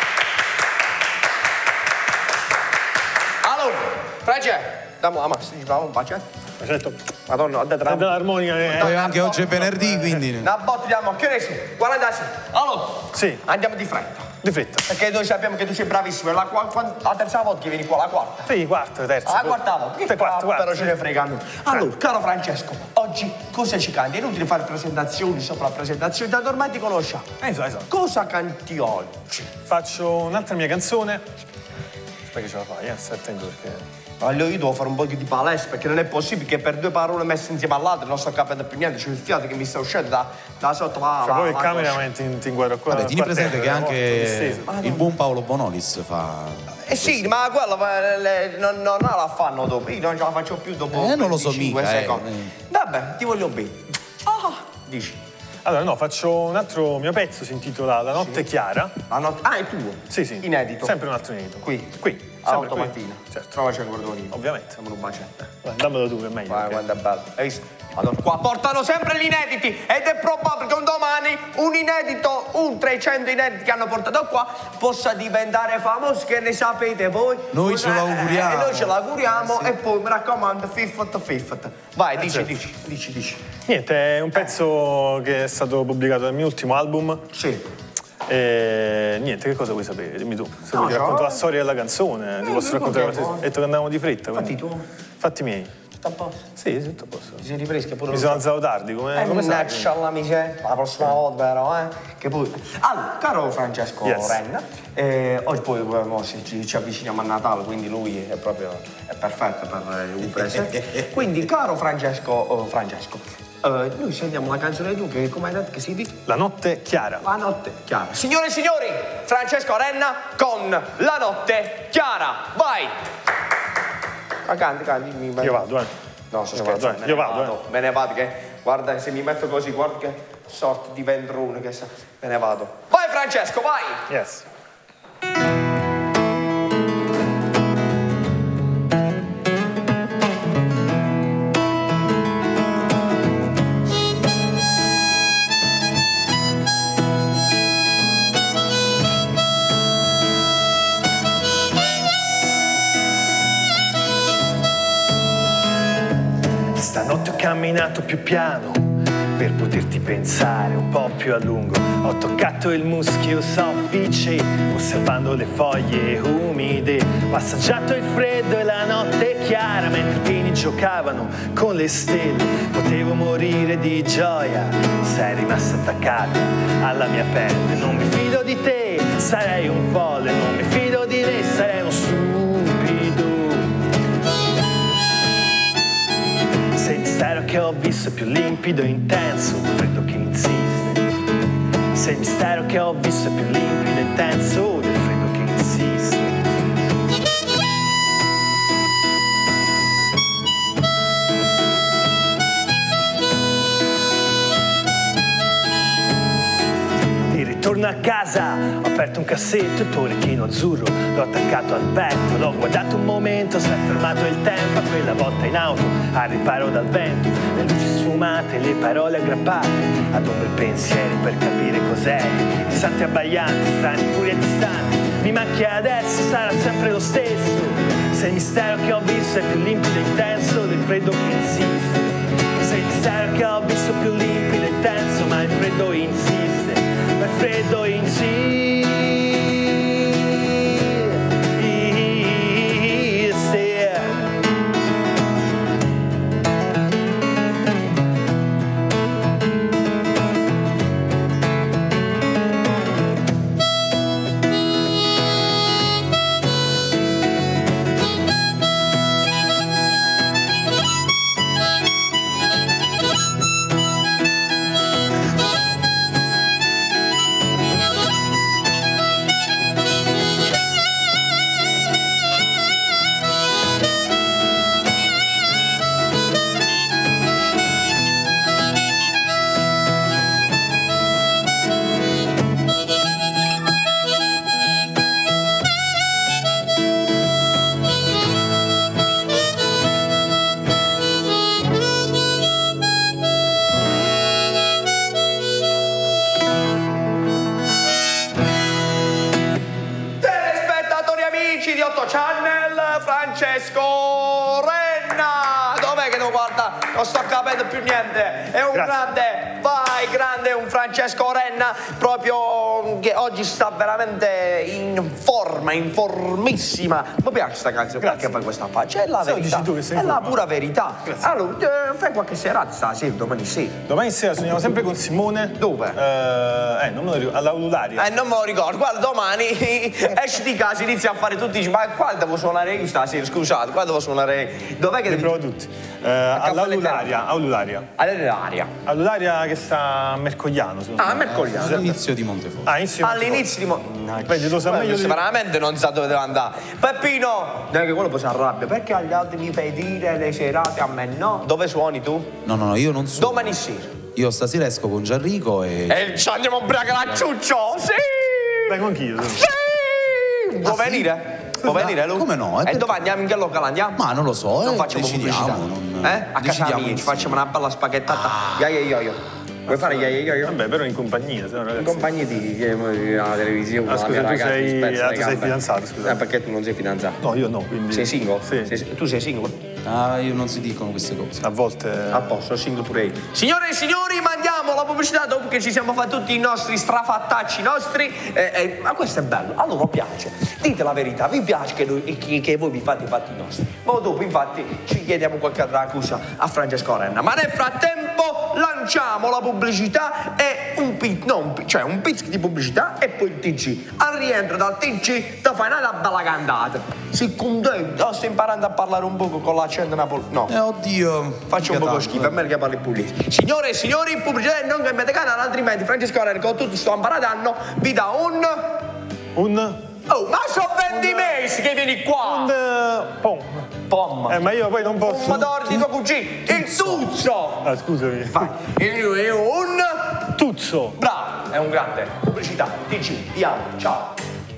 Allora, Francesco, dammi la mano, ci facciamo un bacetto. Certo. Madonna, ho detto l'armonica. Poi anche oggi è venerdì, quindi. Una botta diamo, che ne so, 46. Allora, sì. Andiamo di fretta. Di fretta. Perché noi sappiamo che tu sei bravissimo. La terza volta che vieni qua, la quarta. Sì, quarta, terza. La quarta volta. Quarta. Però ce ne fregano. Allora, caro Francesco, oggi cosa ci canti? È inutile fare presentazioni sopra la presentazione, tanto ormai ti conosciamo. Esatto. Cosa canti oggi? Faccio un'altra mia canzone. Aspetta che ce la fai, stai attento perché... Allora io devo fare un po' di palestra perché non è possibile che per due parole messe insieme all'altre non sto capendo più niente, c'è il fiato che mi sta uscendo da sotto la... Poi il cameraman ti inquadra qua. Vabbè, tieni presente che anche il buon Paolo Bonolis fa... sì, ma quello non la fanno dopo, io non ce la faccio più dopo non lo so 5 mica, secondi. Vabbè, ti voglio bene. Dici. Allora no, faccio un altro mio pezzo, si intitola La notte chiara. La notte... Ah, è tuo? Sì. Inedito? Sempre un altro inedito. Qui. A 8 mattina. Certo. Trovaci il guardolino. Ovviamente. Siamo un bacetto. Dammelo tu che è meglio. Vai, guarda, è bello. Hai visto? Allora, qua portano sempre gli inediti ed è probabile che un domani un inedito, un 300 inediti che hanno portato qua possa diventare famoso, che ne sapete voi? Noi ce l'auguriamo. Noi ce l'auguriamo e poi mi raccomando, fiffat. Vai, dici. Niente, è un pezzo che è stato pubblicato nel mio ultimo album. Sì. E niente, che cosa vuoi sapere? Dimmi tu. Se vuoi ti racconto la storia della canzone, ti posso raccontare. Ho detto che andavamo di fretta. Fatti tu. Fatti miei. Tutto a posto? Sì, tutto a posto. Ti sei ripreso pure. Mi sono alzato tardi, come sai? La miseria. La prossima volta, però, Che poi... Allora, caro Francesco Renna, oggi poi ci avviciniamo a Natale, quindi lui è perfetto per un presente. Quindi, caro Francesco, noi sentiamo una canzone tu che, come hai detto, che si dice? La notte chiara. La notte chiara. Signore e signori, Francesco Renna con La notte chiara. Vai! Canti. Io vado, No, sto scherzando. Io vado. Me ne vado, che guarda, se mi metto così, guarda che sorta di vendrone che sa. Me ne vado. Vai Francesco, vai! Yes. Stanotte ho camminato più piano per poterti pensare un po' più a lungo. Ho toccato il muschio soffice, osservando le foglie umide. Passeggiato il freddo e la notte chiara, mentre i pieni giocavano con le stelle. Potevo morire di gioia, sei rimasta attaccata alla mia pelle. Non mi fido di te, sarei un folle. Non mi fido di te, sarei un stupido. Sei il mistero che ho visto è più limpido e intenso, un freddo che insiste. Sei il mistero che ho visto è più limpido e intenso, del freddo che insiste. Torno a casa, ho aperto un cassetto, il tuo orecchino azzurro l'ho attaccato al petto, l'ho guardato un momento, si è fermato il tempo, quella volta in auto, al riparo dal vento, le luci sfumate, le parole aggrappate, ad ombre pensieri per capire cos'è, i santi abbaglianti, strani puri e distanti, mi macchia adesso, sarà sempre lo stesso, sei il mistero che ho visto è più limpido e intenso, del freddo che insiste, sei il mistero che ho visto più limpido e intenso, ma il freddo insiste. Ma il freddo insiste. Francesco Renna. Dov'è che non guarda? Non sto capendo più niente. È un grande, vai, grande, un Francesco Renna, proprio che oggi sta veramente in forma, in formissima. Mi piace questa canzone, perché fai questa faccia? È la verità, dici tu che sei è in la forma. pura verità. Allora, fai qualche serata stasera, domani sera. Domani sera suoniamo sempre con Simone. Dove? Non me lo ricordo, all'Aulularia. Non me lo ricordo, guarda, domani esci di casa, inizia a fare tutti, dici, ma qua devo suonare io stasera, scusate, qua devo suonare. Dov'è che li provo tutti? All'Aulularia. All'Aulularia che sta a Mercogliano. A Mercogliano. All'inizio di Monteforte. All'inizio di Monteforte. Vedi, lo sa meglio di... Veramente non sa dove deve andare. Peppino, non è che quello poi si arrabbia, perché agli altri mi fai dire le serate, a me no? Dove suoni tu? No, io non suono. Domani sera. Io stasera esco con Gianrico e ci andiamo a ubriacare a Ciuccio, sì! Vai con chi? Sì! Può venire? Può venire lui? Come no? E dove andiamo? In che locale andiamo? Ma non lo so, non facciamo pubblicità. A casa mia ci facciamo una bella spaghettata. Io. Vuoi fare io? Vabbè, però in compagnia, se no, ragazzi. In compagnia di la televisione. Scusa, tu sei fidanzato, scusa. Perché tu non sei fidanzato? No, io no, quindi... Sei single? Sì. Tu sei single? Ah, io non si dicono queste cose. A volte... A posto, single pure io. Signore e signori, mandiamo la pubblicità dopo che ci siamo fatti tutti i nostri strafattacci nostri. Ma questo è bello, a loro piace. Dite la verità, vi piace che voi vi fate i fatti nostri? Ma dopo, infatti, ci chiediamo qualche altra cosa a Francesco Renna. Ma nel frattempo lanciamo la pubblicità e un pizzico di pubblicità e poi il TG. Al rientro dal TG ti fai una bella cantata. Sei contento? Sto imparando a parlare un poco con l'accento napoletano. No. Oddio. Faccio un po' schifo, è meglio che parli pulito. Signore e signori, pubblicità e non cambiate canale, altrimenti Francesco Renna con tutto sto imparadano vi dà un... Oh, ma sono 20 mesi che vieni qua! Pom. Ma io poi non posso... Pomodoro di tuo cugino, il tuzzo! Ah, scusami. Vai, è un... Tuzzo. Bravo, è un grande. Pubblicità, TG, ti amo, ciao.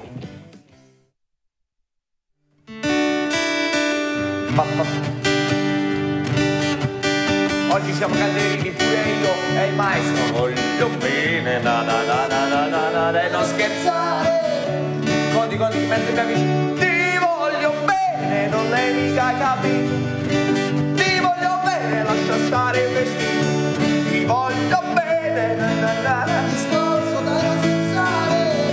Oggi siamo canderini, pure io e il maestro. Voglio bene, e non scherzare. Conti, mentre mi amici. Ti voglio bene, non l'hai mica capito. Ti voglio bene, lascia stare il vestito. Ti voglio bene, discorso da rasizzare.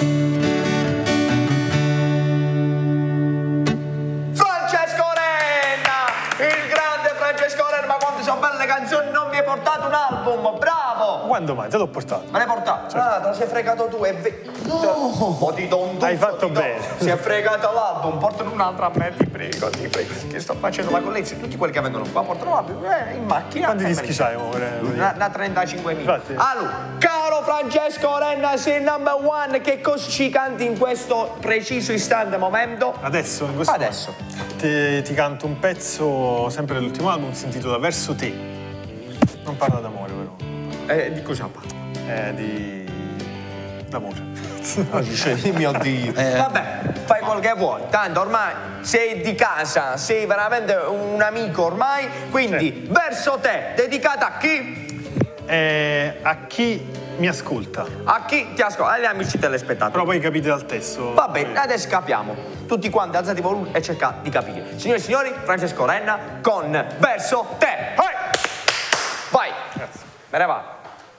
Francesco Renna, il grande Francesco Renna, ma quante sono belle canzoni, non mi hai portato un album, bravo! Quando mai? Te l'ho portato. Me l'hai portato? Certo. Ah, te lo sei fregato tu, è vero. No! Ti do un tuzzo, hai fatto bene. Si è fregato l'album, portano un altro a me, ti prego. Che sto facendo la collezione, tutti quelli che vengono qua portano l'album in macchina. Quanti dischi c'hai, amore? Da 35.000. Allora, caro Francesco Renna, sei number one, che cosa ci canti in questo preciso istante momento? Adesso, in questo Adesso. Ti canto un pezzo, sempre dell'ultimo album, sentito da Verso te. Non parla d'amore, però. Di cosa parla? D'amore. Mio Dio. Vabbè, fai quel che vuoi. Tanto ormai sei di casa, sei veramente un amico ormai. Quindi, Verso te, dedicata a chi? A chi mi ascolta. A chi ti ascolta? Agli amici telespettatori. Però poi capite dal testo. Va bene, adesso capiamo. Tutti quanti alzati il volume e cercate di capire. Signore e signori, Francesco Renna con Verso te. Vai. Grazie. Me ne va.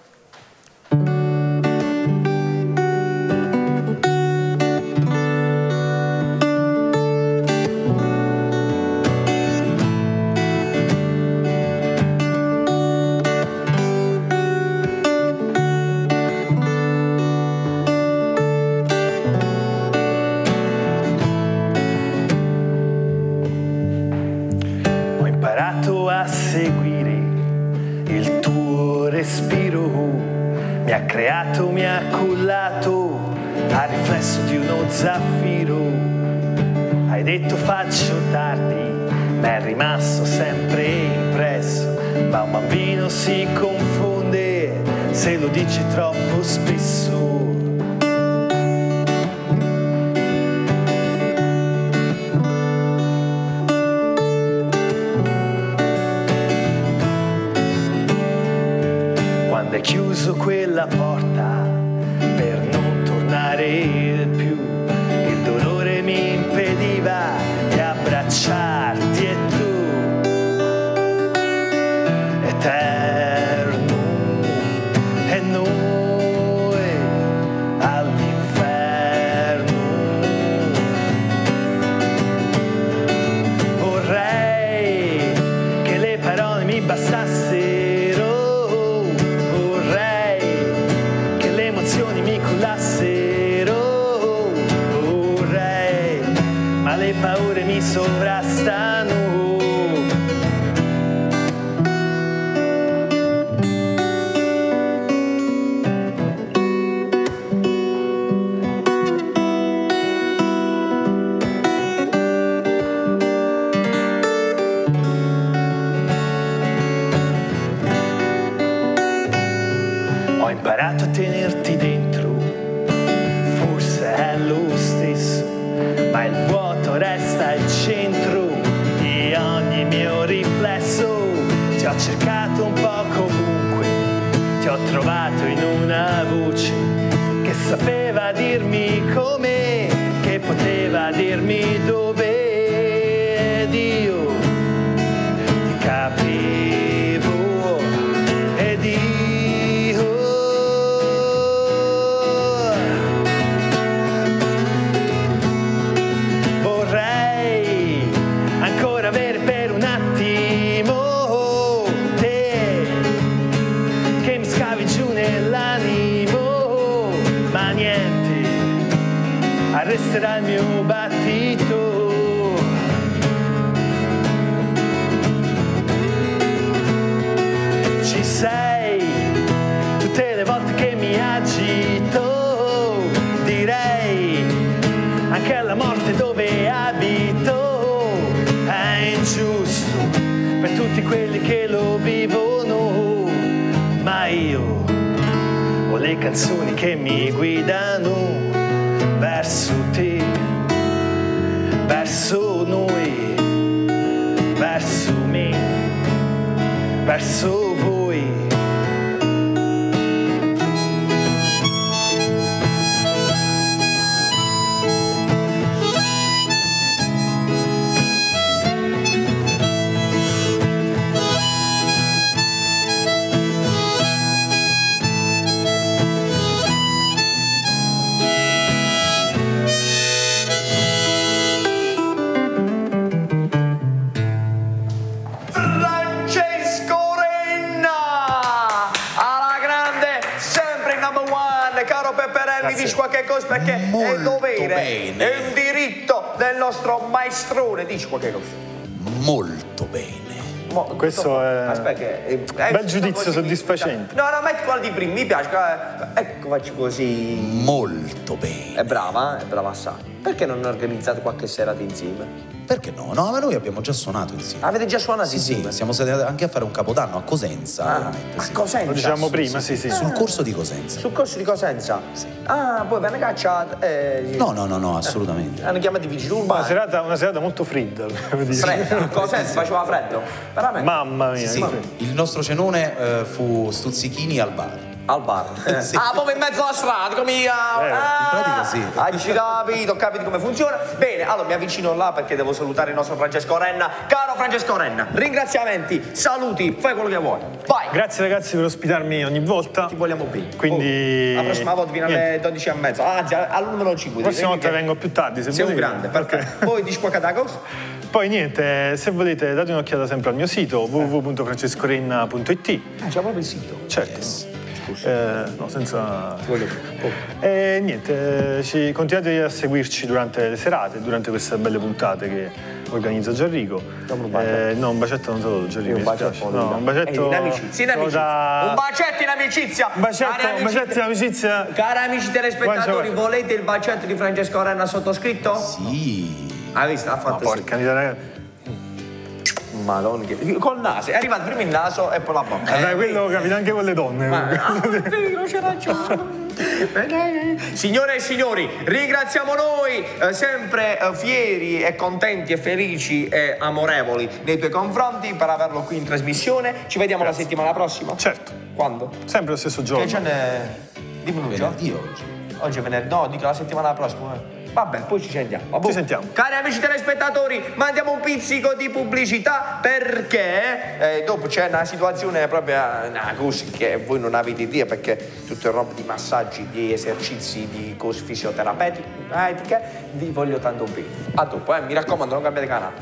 Ho imparato a seguire il tuo respiro, mi ha creato, mi ha cullato al riflesso di uno zaffiro. Hai detto faccio tardi, ma è rimasto sempre impresso. Ma un bambino si confonde se lo dice troppo spesso. Quando hai chiuso quella porta per non tornare più, il dolore mi impediva di abbracciare sovrastano. Ho imparato a tenerti dentro, forse è lo stesso, ma il vuoto resta il centro di ogni mio riflesso. Ti ho cercato un po' comunque, ti ho trovato in una voce che sapeva dirmi come, che poteva dirmi dove, ed io ti capivo, ed io vorrei ancora avere per un attimo te che mi scavi giù nell'animo, ma niente arresterà il mio battito. Ci sei tutte le volte che mi agito, direi anche alla morte dove abito. È ingiusto per tutti quelli che lo vivono, ma io ho le canzoni che mi guidano verso te, verso noi, verso me, verso voi. Francesco Renna, alla grande, sempre il number one. Caro Pepperelli, dici qualche cosa perché è un dovere, è un diritto del nostro maestrone. Dici qualche cosa. Molto bene. Questo è Aspetta, un bel giudizio soddisfacente. No, metti quello di prima, mi piace. Ecco, faccio così. Molto bene. È brava assai. Perché non organizzate qualche serata insieme? Perché no? No, ma noi abbiamo già suonato insieme. Avete già suonato Sì, insieme? siamo stati anche a fare un capodanno a Cosenza, veramente. A Cosenza? Lo diciamo prima, sì. Sul corso di Cosenza. Sul corso di Cosenza? Sì. Ah, poi venne cacciate. No, assolutamente. Hanno chiamato i vigili urbani. Una serata molto fredda. Fredda? A Cosenza faceva freddo? Veramente? Mamma mia. Sì. Il nostro cenone fu stuzzichini al bar. Al bar? Sì. Ah, proprio in mezzo alla strada, come in pratica sì. Ho capito come funziona. Bene, allora mi avvicino là perché devo salutare il nostro Francesco Renna. Caro Francesco Renna, ringraziamenti, saluti, fai quello che vuoi. Vai! Grazie ragazzi per ospitarmi ogni volta. Ti vogliamo bene. Quindi... La prossima volta vieni alle 12:30. Anzi, all'1:05. La prossima volta vengo più tardi, se sei un volete. grande, perfetto. Poi dici qualche cosa? Poi niente, se volete date un'occhiata sempre al mio sito www.francescorenna.it. C'è proprio il sito? Certo. No, senza... niente, continuate a seguirci durante le serate, durante queste belle puntate che organizza Gianrico. No, un bacetto non saluto Gianrico. Un bacetto in amicizia. Un bacetto in amicizia. Un bacetto in amicizia. Cari amici telespettatori, volete il bacetto di Francesco Renna sottoscritto? Sì. Hai visto? Ha fatto porca miseria. Madonna, col naso, è arrivato prima il naso e poi la bocca. Quello capita anche con le donne. C'è ragione. Signore e signori, ringraziamo noi, sempre fieri e contenti e felici e amorevoli nei tuoi confronti per averlo qui in trasmissione. Ci vediamo la settimana prossima? Certo. Quando? Sempre lo stesso giorno. Che ce n'è? Dimmi un giorno. Venerdì oggi. Oggi è venerdì, no, dico la settimana prossima. Vabbè, poi ci sentiamo. Ci sentiamo. Cari amici telespettatori, mandiamo un pizzico di pubblicità perché dopo c'è una situazione proprio così che voi non avete idea, perché tutte robe di massaggi, di esercizi, di cose fisioterapeutiche, vi voglio tanto bene. A dopo, mi raccomando, non cambiate canale.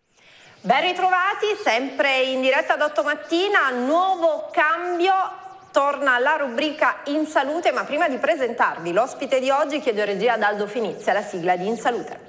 Ben ritrovati, sempre in diretta ad 8 mattina, nuovo cambio. torna la rubrica In Salute, ma prima di presentarvi l'ospite di oggi chiedo regia ad Aldo Finizia la sigla di In Salute.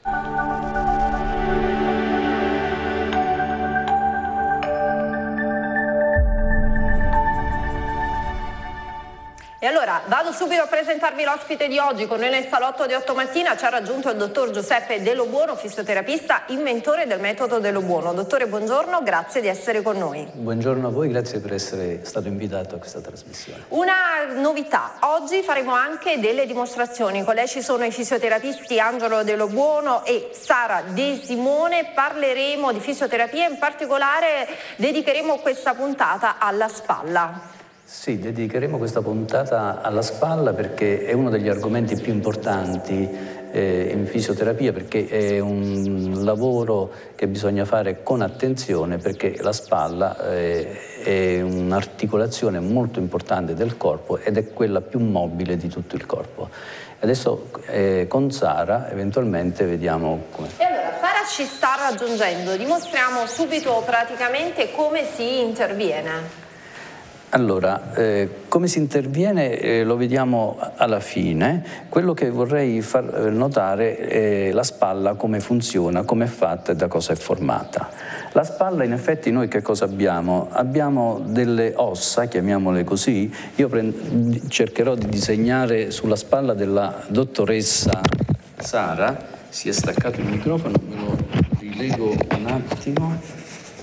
E allora vado subito a presentarvi l'ospite di oggi. Con noi nel salotto di 8 mattina ci ha raggiunto il dottor Giuseppe Dello Buono, fisioterapista, inventore del metodo Dello Buono. Dottore, buongiorno, grazie di essere con noi. Buongiorno a voi, grazie per essere stato invitato a questa trasmissione. Una novità, oggi faremo anche delle dimostrazioni. Con lei ci sono i fisioterapisti Angelo Dello Buono e Sara De Simone. Parleremo di fisioterapia, in particolare dedicheremo questa puntata alla spalla. Sì, dedicheremo questa puntata alla spalla perché è uno degli argomenti più importanti in fisioterapia, perché è un lavoro che bisogna fare con attenzione, perché la spalla è un'articolazione molto importante del corpo ed è quella più mobile di tutto il corpo. Adesso con Sara eventualmente vediamo come. E allora Sara ci sta raggiungendo, dimostriamo subito praticamente come si interviene. Allora, come si interviene lo vediamo alla fine. Quello che vorrei far notare è la spalla, come funziona, come è fatta e da cosa è formata. La spalla, in effetti, noi che cosa abbiamo? Abbiamo delle ossa, chiamiamole così. Io cercherò di disegnare sulla spalla della dottoressa Sara. Si è staccato il microfono, me lo rilego un attimo.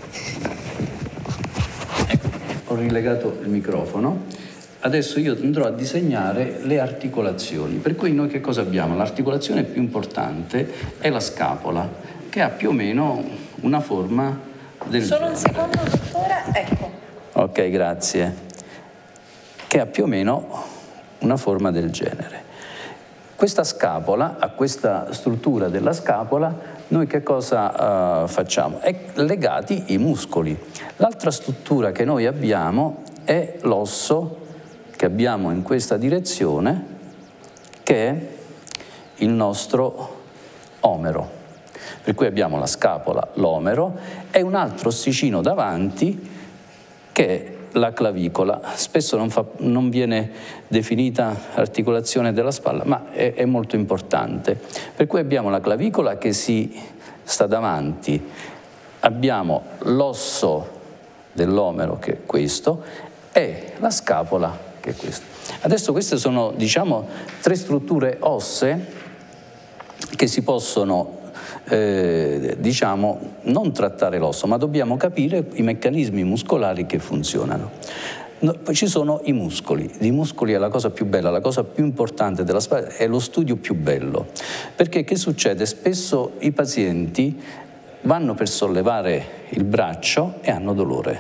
Ho rilegato il microfono, adesso io andrò a disegnare le articolazioni, per cui noi che cosa abbiamo? L'articolazione più importante è la scapola, che ha più o meno una forma del Solo un secondo, dottore, ecco. Ok, grazie. Che ha più o meno una forma del genere. Questa scapola, a questa struttura della scapola, noi che cosa facciamo? È legati i muscoli. L'altra struttura che noi abbiamo è l'osso che abbiamo in questa direzione, che è il nostro omero. Per cui abbiamo la scapola, l'omero, e un altro ossicino davanti che è la clavicola. Spesso non viene definita articolazione della spalla, ma è molto importante. Per cui abbiamo la clavicola che si sta davanti, abbiamo l'osso dell'omero che è questo e la scapola che è questo. Adesso queste sono, diciamo, tre strutture ossee che si possono diciamo, non trattare l'osso, ma dobbiamo capire i meccanismi muscolari che funzionano. Poi ci sono i muscoli. I muscoli è la cosa più bella, la cosa più importante della spalla, è lo studio più bello. Perché che succede? Spesso i pazienti vanno per sollevare il braccio e hanno dolore.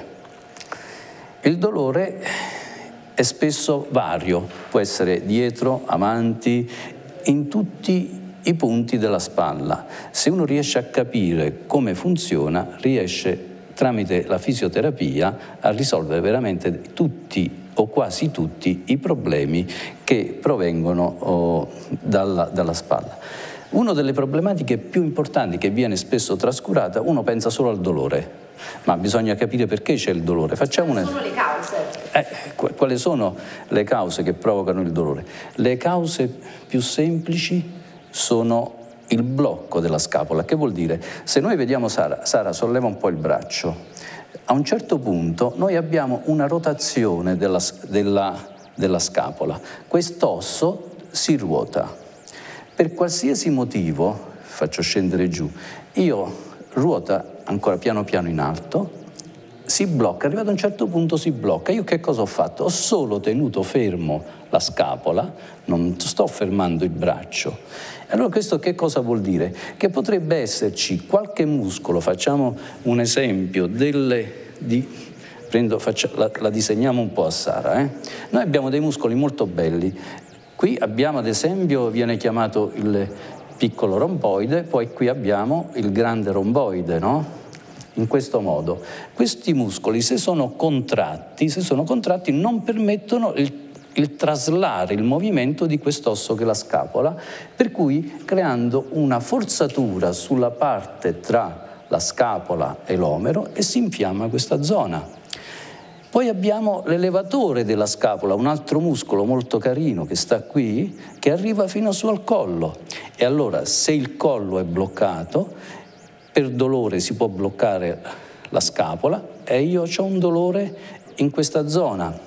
Il dolore è spesso vario, può essere dietro, avanti, in tutti i punti della spalla. Se uno riesce a capire come funziona, riesce tramite la fisioterapia a risolvere veramente tutti o quasi tutti i problemi che provengono dalla spalla. Una delle problematiche più importanti che viene spesso trascurata, uno pensa solo al dolore, ma bisogna capire perché c'è il dolore. Facciamo Quali sono le cause? Quali sono le cause che provocano il dolore? Le cause più semplici sono il blocco della scapola. Che vuol dire? Se noi vediamo Sara solleva un po' il braccio, a un certo punto noi abbiamo una rotazione della scapola. Quest'osso si ruota. Per qualsiasi motivo, faccio scendere giù, ruota ancora piano piano in alto, si blocca, arrivato a un certo punto si blocca. Io che cosa ho fatto? Ho solo tenuto fermo la scapola, non sto fermando il braccio. Allora questo che cosa vuol dire? Che potrebbe esserci qualche muscolo, facciamo un esempio, la disegniamo un po' a Sara. Noi abbiamo dei muscoli molto belli, qui abbiamo ad esempio, viene chiamato il piccolo romboide, poi qui abbiamo il grande romboide, no? In questo modo. Questi muscoli, se sono contratti non permettono il traslare, il movimento di quest'osso che è la scapola, per cui creando una forzatura sulla parte tra la scapola e l'omero e si infiamma questa zona. Poi abbiamo l'elevatore della scapola, un altro muscolo molto carino che sta qui, che arriva fino su al collo. E allora, se il collo è bloccato, per dolore si può bloccare la scapola e io ho un dolore in questa zona.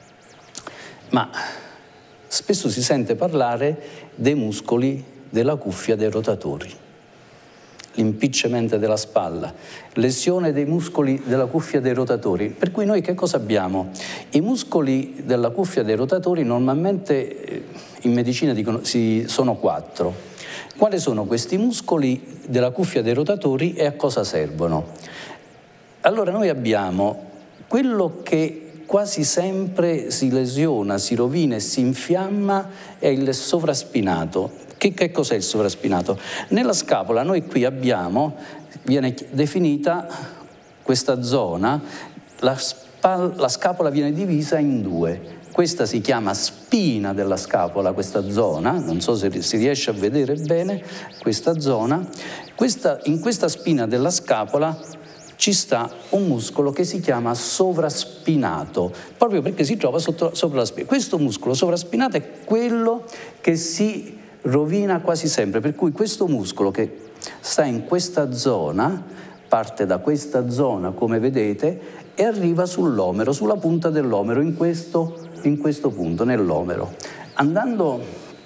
Ma spesso si sente parlare dei muscoli della cuffia dei rotatori. L'impicciamento della spalla, lesione dei muscoli della cuffia dei rotatori. Per cui noi che cosa abbiamo? I muscoli della cuffia dei rotatori normalmente in medicina dicono sono 4. Quali sono questi muscoli della cuffia dei rotatori e a cosa servono? Allora noi abbiamo quello che quasi sempre si lesiona, si rovina e si infiamma è il sovraspinato. Che cos'è il sovraspinato? Nella scapola noi qui abbiamo, viene definita questa zona, la scapola viene divisa in 2. Questa si chiama spina della scapola, questa zona, non so se si riesce a vedere bene questa zona. In questa spina della scapola ci sta un muscolo che si chiama sovraspinato, proprio perché si trova sopra la spina. Questo muscolo sovraspinato è quello che si rovina quasi sempre, per cui questo muscolo che sta in questa zona, parte da questa zona come vedete e arriva sull'omero, sulla punta dell'omero, in questo punto, nell'omero. Andando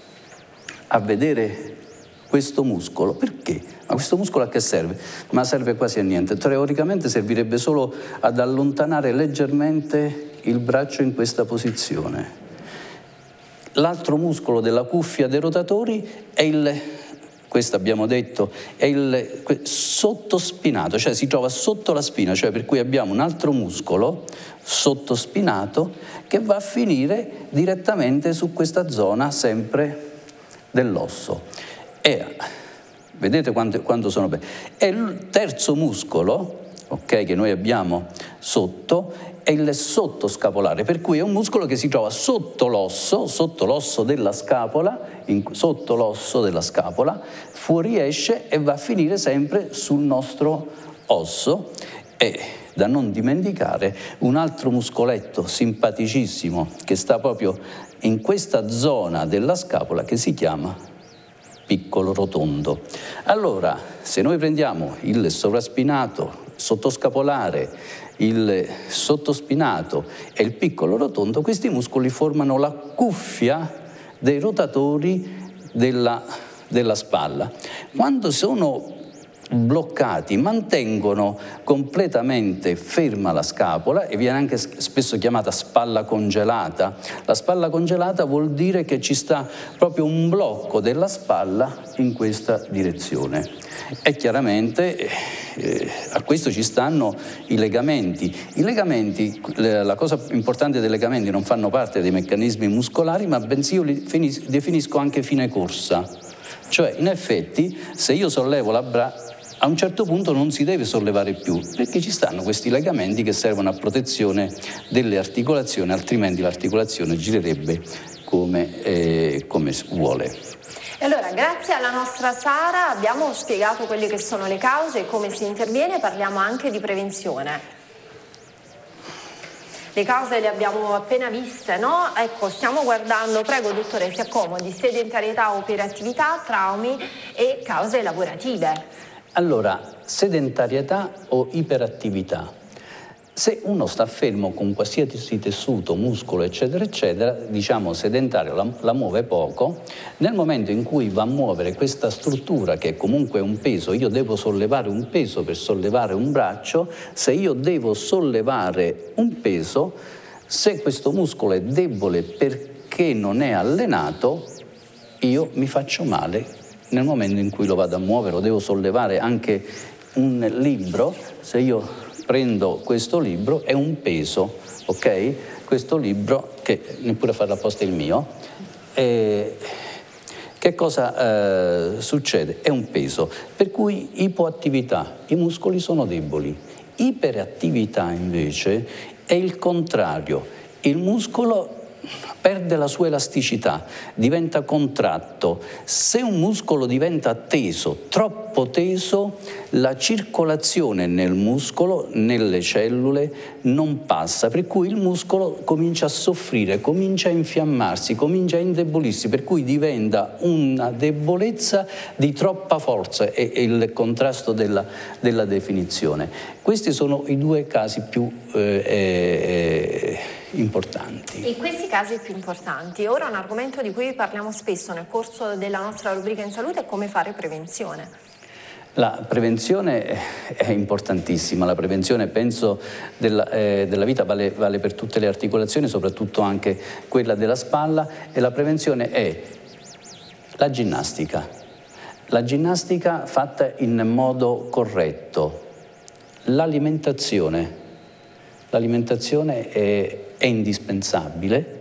a vedere questo muscolo, perché? Ma questo muscolo a che serve? Ma serve quasi a niente. Teoricamente servirebbe solo ad allontanare leggermente il braccio in questa posizione. L'altro muscolo della cuffia dei rotatori è questo abbiamo detto, è il sottospinato, cioè si trova sotto la spina, cioè per cui abbiamo un altro muscolo sottospinato che va a finire direttamente su questa zona sempre dell'osso. E vedete quanto sono belli. E il terzo muscolo, ok, che noi abbiamo sotto, è il sottoscapolare, per cui è un muscolo che si trova sotto l'osso della scapola, sotto l'osso della scapola, fuoriesce e va a finire sempre sul nostro osso. E da non dimenticare un altro muscoletto simpaticissimo che sta proprio in questa zona della scapola che si chiama piccolo rotondo. Allora, se noi prendiamo il sovraspinato, sottoscapolare, il sottospinato e il piccolo rotondo, questi muscoli formano la cuffia dei rotatori della spalla. Quando sono bloccati mantengono completamente ferma la scapola e viene anche spesso chiamata spalla congelata. La spalla congelata vuol dire che ci sta proprio un blocco della spalla in questa direzione. E chiaramente a questo ci stanno i legamenti. I legamenti, la cosa importante dei legamenti, non fanno parte dei meccanismi muscolari, ma bensì io li definisco anche fine corsa. Cioè, in effetti, se io sollevo la braccia, a un certo punto non si deve sollevare più, perché ci stanno questi legamenti che servono a protezione delle articolazioni, altrimenti l'articolazione girerebbe come vuole. E allora, grazie alla nostra Sara, abbiamo spiegato quelle che sono le cause e come si interviene, parliamo anche di prevenzione. Le cause le abbiamo appena viste, no? Ecco, stiamo guardando, prego dottore, si accomodi, sedentarietà, operatività, traumi e cause lavorative. Allora, sedentarietà o iperattività. Se uno sta fermo con qualsiasi tessuto, muscolo, eccetera, eccetera, diciamo sedentario, la muove poco, nel momento in cui va a muovere questa struttura, che è comunque un peso, io devo sollevare un peso per sollevare un braccio, se io devo sollevare un peso, se questo muscolo è debole perché non è allenato, io mi faccio male nel momento in cui lo vado a muovere. Devo sollevare anche un libro, se io prendo questo libro è un peso, ok? Questo libro, che neppure a farlo apposta il mio, che cosa succede? È un peso, per cui ipoattività, i muscoli sono deboli. Iperattività invece è il contrario, il muscolo perde la sua elasticità, diventa contratto. Se un muscolo diventa teso, troppo teso, la circolazione nel muscolo, nelle cellule, non passa, per cui il muscolo comincia a soffrire, comincia a infiammarsi, comincia a indebolirsi, per cui diventa una debolezza di troppa forza, è il contrasto della definizione. Questi sono i due casi più importanti. In questi casi più importanti, ora un argomento di cui parliamo spesso nel corso della nostra rubrica in salute è come fare prevenzione. La prevenzione è importantissima, la prevenzione penso della vita vale per tutte le articolazioni, soprattutto anche quella della spalla, e la prevenzione è la ginnastica fatta in modo corretto, l'alimentazione è indispensabile,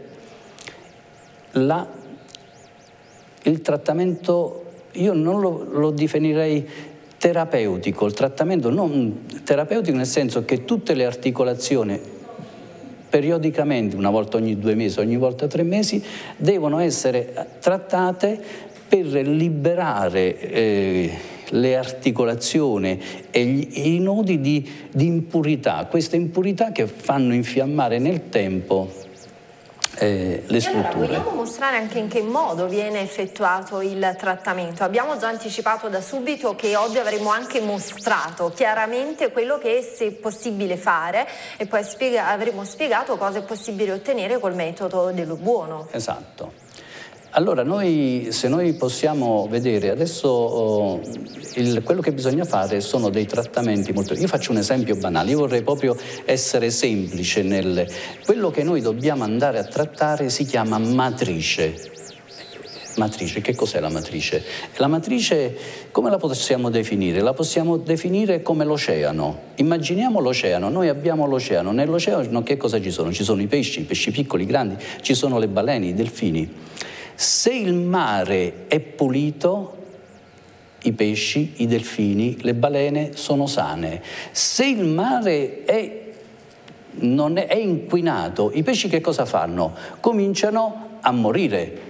il trattamento io non lo definirei terapeutico, il trattamento non terapeutico nel senso che tutte le articolazioni periodicamente, una volta ogni 2 mesi, ogni volta 3 mesi, devono essere trattate per liberare le articolazioni e i nodi di impurità, queste impurità che fanno infiammare nel tempo le strutture. Allora, vogliamo mostrare anche in che modo viene effettuato il trattamento. Abbiamo già anticipato da subito che oggi avremo anche mostrato chiaramente quello che è possibile fare e poi avremo spiegato cosa è possibile ottenere col metodo dello buono. Esatto. Allora, se noi possiamo vedere adesso quello che bisogna fare sono dei trattamenti molto... Io faccio un esempio banale, io vorrei proprio essere semplice quello che noi dobbiamo andare a trattare si chiama matrice. Matrice, che cos'è la matrice? La matrice, come la possiamo definire? La possiamo definire come l'oceano. Immaginiamo l'oceano, noi abbiamo l'oceano. Nell'oceano che cosa ci sono? Ci sono i pesci piccoli, grandi, ci sono le balene, i delfini. Se il mare è pulito, i pesci, i delfini, le balene sono sane. Se il mare è inquinato, i pesci che cosa fanno? Cominciano a morire.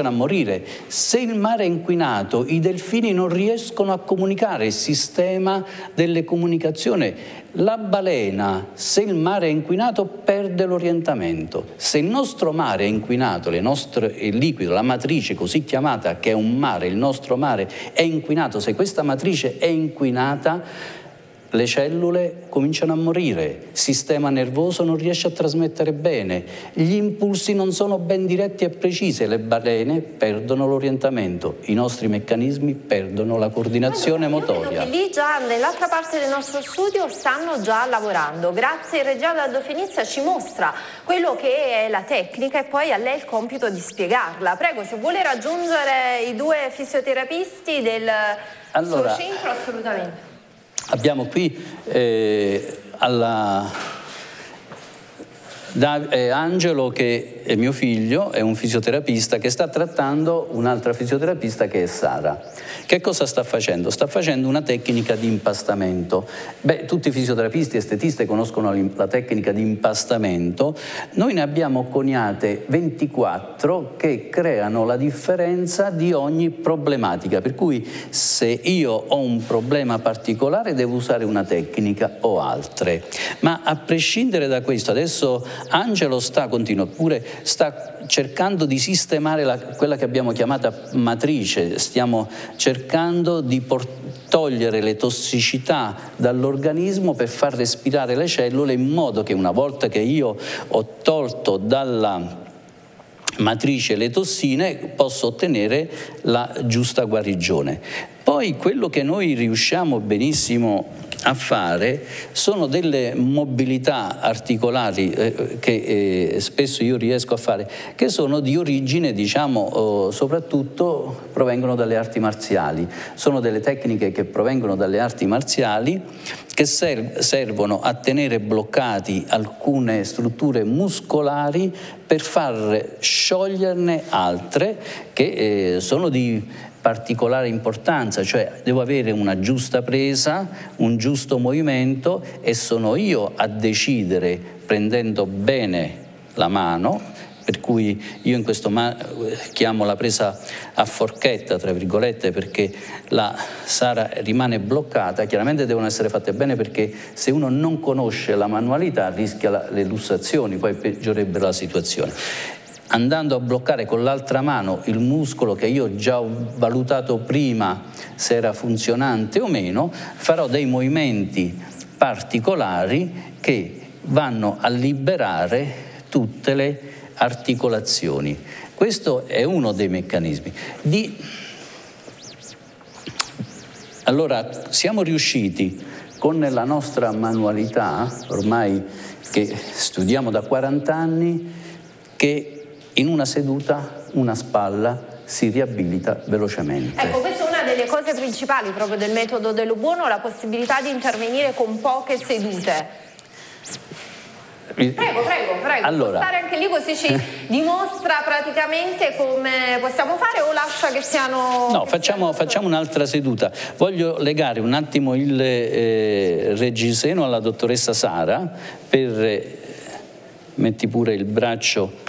Se il mare è inquinato, i delfini non riescono a comunicare, il sistema delle comunicazioni. La balena, se il mare è inquinato, perde l'orientamento. Se il nostro mare è inquinato, il liquido, la matrice così chiamata, che è un mare, il nostro mare è inquinato, se questa matrice è inquinata, le cellule cominciano a morire, il sistema nervoso non riesce a trasmettere bene, gli impulsi non sono ben diretti e precisi, le balene perdono l'orientamento, i nostri meccanismi perdono la coordinazione motoria. Io vedo che lì già nell'altra parte del nostro studio stanno già lavorando. Grazie regia Aldo Fenizia, ci mostra quello che è la tecnica e poi a lei il compito di spiegarla. Prego, se vuole raggiungere i 2 fisioterapisti del suo centro, assolutamente. Abbiamo qui Angelo, che è mio figlio, è un fisioterapista che sta trattando un'altra fisioterapista che è Sara. Che cosa sta facendo? Sta facendo una tecnica di impastamento. Tutti i fisioterapisti e estetiste conoscono la tecnica di impastamento. Noi ne abbiamo coniate 24 che creano la differenza di ogni problematica. Per cui se io ho un problema particolare devo usare una tecnica o altre. Ma a prescindere da questo, adesso Angelo sta cercando di sistemare quella che abbiamo chiamata matrice, stiamo cercando di togliere le tossicità dall'organismo per far respirare le cellule in modo che una volta che io ho tolto dalla matrice le tossine posso ottenere la giusta guarigione. Poi quello che noi riusciamo benissimo a fare sono delle mobilità articolari che spesso io riesco a fare, che sono di origine, diciamo, soprattutto provengono dalle arti marziali. Sono delle tecniche che provengono dalle arti marziali che servono a tenere bloccati alcune strutture muscolari per far scioglierne altre che sono di particolare importanza, cioè devo avere una giusta presa, un giusto movimento e sono io a decidere, prendendo bene la mano, per cui io in questo chiamo la presa a forchetta, tra virgolette, perché la Sara rimane bloccata. Chiaramente devono essere fatte bene, perché se uno non conosce la manualità rischia le lussazioni, poi peggiorerebbe la situazione. Andando a bloccare con l'altra mano il muscolo che io già ho valutato prima se era funzionante o meno, farò dei movimenti particolari che vanno a liberare tutte le articolazioni. Questo è uno dei meccanismi. Allora, siamo riusciti con la nostra manualità, ormai che studiamo da 40 anni, che in una seduta una spalla si riabilita velocemente. Ecco, questa è una delle cose principali proprio del metodo dello buono, la possibilità di intervenire con poche sedute. Prego. Allora, può stare anche lì, così ci dimostra praticamente come possiamo fare, o lascia che siano... No, facciamo un'altra seduta. Voglio legare un attimo il reggiseno alla dottoressa Sara, metti pure il braccio.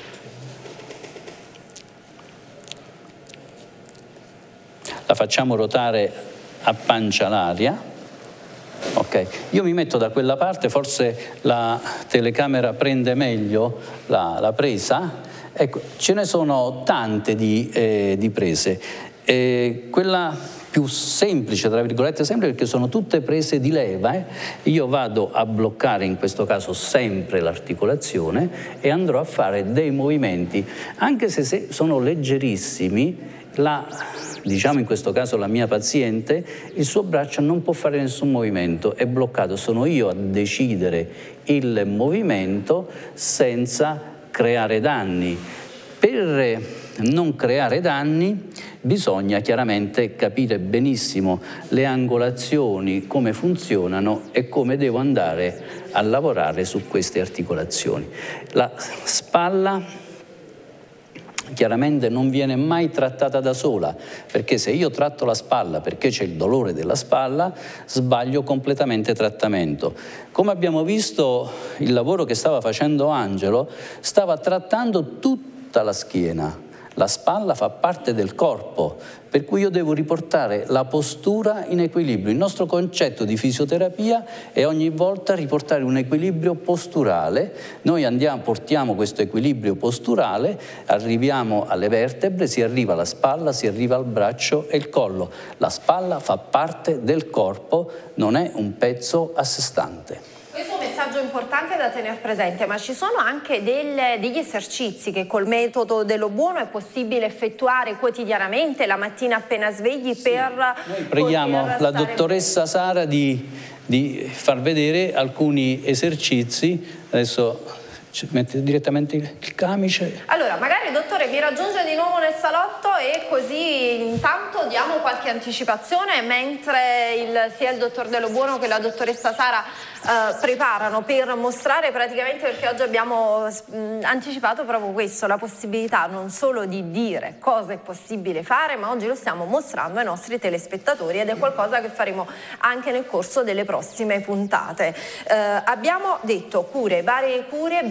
La facciamo rotare a pancia l'aria. Ok, io mi metto da quella parte, forse la telecamera prende meglio la presa. Ecco, ce ne sono tante di prese. Quella più semplice, tra virgolette semplice, perché sono tutte prese di leva, io vado a bloccare in questo caso sempre l'articolazione e andrò a fare dei movimenti, anche se sono leggerissimi. Diciamo in questo caso la mia paziente, il suo braccio non può fare nessun movimento, è bloccato, sono io a decidere il movimento senza creare danni. Per non creare danni bisogna chiaramente capire benissimo le angolazioni, come funzionano e come devo andare a lavorare su queste articolazioni. La spalla chiaramente non viene mai trattata da sola, perché se io tratto la spalla perché c'è il dolore della spalla, sbaglio completamente trattamento. Come abbiamo visto, il lavoro che stava facendo Angelo stava trattando tutta la schiena. La spalla fa parte del corpo, per cui io devo riportare la postura in equilibrio. Il nostro concetto di fisioterapia è ogni volta riportare un equilibrio posturale. Noi portiamo questo equilibrio posturale, arriviamo alle vertebre, si arriva alla spalla, si arriva al braccio e il collo. La spalla fa parte del corpo, non è un pezzo a sé stante. Questo è un messaggio importante da tenere presente, ma ci sono anche degli esercizi che col metodo dello buono è possibile effettuare quotidianamente, la mattina appena svegli, per... Noi preghiamo la dottoressa Sara di far vedere alcuni esercizi. Adesso ci mette direttamente il camice. Allora, magari dottore mi raggiunge di nuovo nel salotto e così intanto diamo qualche anticipazione mentre sia il dottor Dello Buono che la dottoressa Sara preparano per mostrare praticamente, perché oggi abbiamo anticipato proprio questo, la possibilità non solo di dire cosa è possibile fare, ma oggi lo stiamo mostrando ai nostri telespettatori ed è qualcosa che faremo anche nel corso delle prossime puntate. Abbiamo detto varie cure,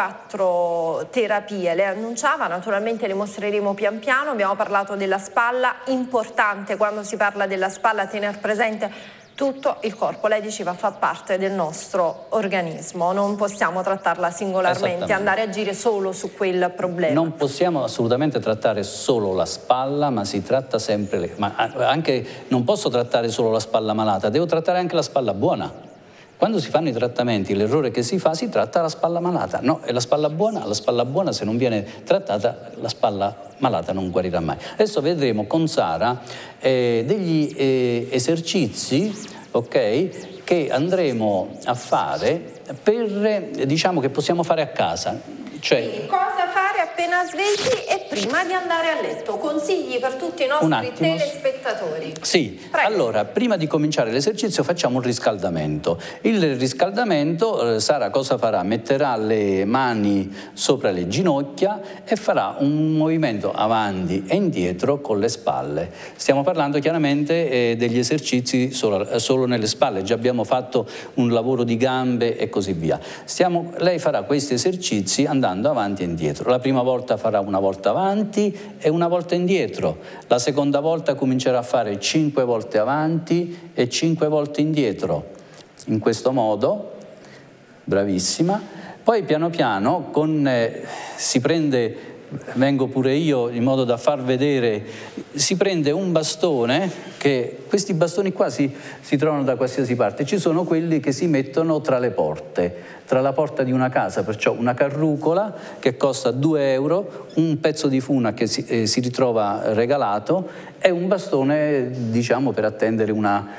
24 terapie, le annunciava, naturalmente le mostreremo pian piano. Abbiamo parlato della spalla, importante quando si parla della spalla tener presente tutto il corpo, lei diceva fa parte del nostro organismo, non possiamo trattarla singolarmente, andare a agire solo su quel problema. Non possiamo assolutamente trattare solo la spalla, ma si tratta sempre, non posso trattare solo la spalla malata, devo trattare anche la spalla buona. Quando si fanno i trattamenti, l'errore che si fa, si tratta la spalla malata. No, è la spalla buona se non viene trattata, la spalla malata non guarirà mai. Adesso vedremo con Sara degli esercizi, ok, che andremo a fare diciamo che possiamo fare a casa. Cioè, cosa fare appena svegli e prima di andare a letto? Consigli per tutti i nostri telespettatori telespettatori. Sì, allora prima di cominciare l'esercizio facciamo un riscaldamento. Il riscaldamento, Sara cosa farà? Metterà le mani sopra le ginocchia e farà un movimento avanti e indietro con le spalle. Stiamo parlando chiaramente degli esercizi solo nelle spalle, già abbiamo fatto un lavoro di gambe e così via. Lei farà questi esercizi andando avanti e indietro. La prima volta farà una volta avanti e una volta indietro. La seconda volta comincerà a fare 5 volte avanti e 5 volte indietro. In questo modo, bravissima. Poi piano piano si prende, vengo pure io in modo da far vedere, si prende un bastone, che questi bastoni qua si trovano da qualsiasi parte, ci sono quelli che si mettono tra le porte, tra la porta di una casa, perciò una carrucola che costa 2 euro, un pezzo di funa che si ritrova regalato e un bastone, diciamo, per appendere una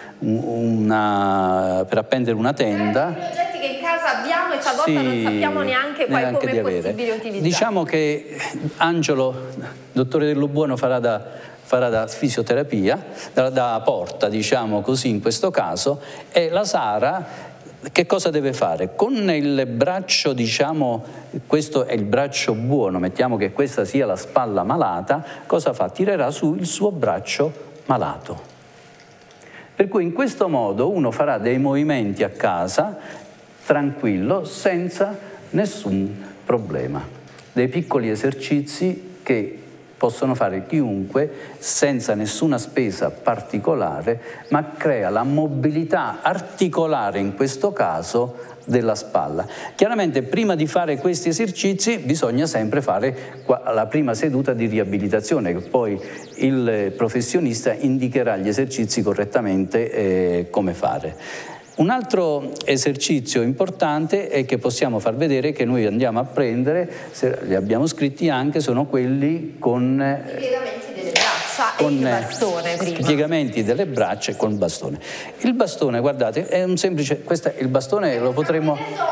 tenda. Oggetti che in casa abbiamo e talvolta non sappiamo neanche poi come è possibile utilizzare. Diciamo che Angelo, dottore Dellobuono, farà da fisioterapia, da porta, diciamo così in questo caso, e la Sara che cosa deve fare? Con il braccio, diciamo, questo è il braccio buono, mettiamo che questa sia la spalla malata, cosa fa? Tirerà su il suo braccio malato. Per cui in questo modo uno farà dei movimenti a casa, tranquillo, senza nessun problema. Dei piccoli esercizi che possono fare chiunque senza nessuna spesa particolare, ma crea la mobilità articolare in questo caso della spalla. Chiaramente prima di fare questi esercizi bisogna sempre fare la prima seduta di riabilitazione, che poi il professionista indicherà gli esercizi correttamente come fare. Un altro esercizio importante è che possiamo far vedere che noi andiamo a prendere, se li abbiamo scritti anche, sono quelli con i piegamenti delle braccia e il bastone prima. Piegamenti delle braccia con il bastone. Il bastone, guardate, è un semplice, questo è il bastone, lo potremmo...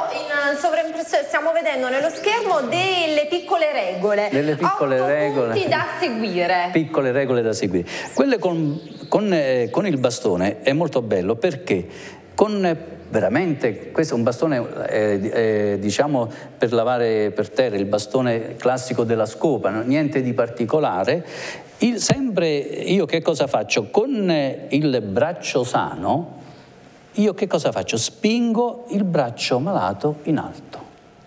Stiamo vedendo nello schermo delle piccole regole. Delle piccole 8 regole. punti da seguire. Piccole regole da seguire. Quelle con il bastone è molto bello perché veramente, questo è un bastone diciamo per lavare per terra, il bastone classico della scopa, niente di particolare. Sempre io che cosa faccio? Con il braccio sano, io che cosa faccio? Spingo il braccio malato in alto.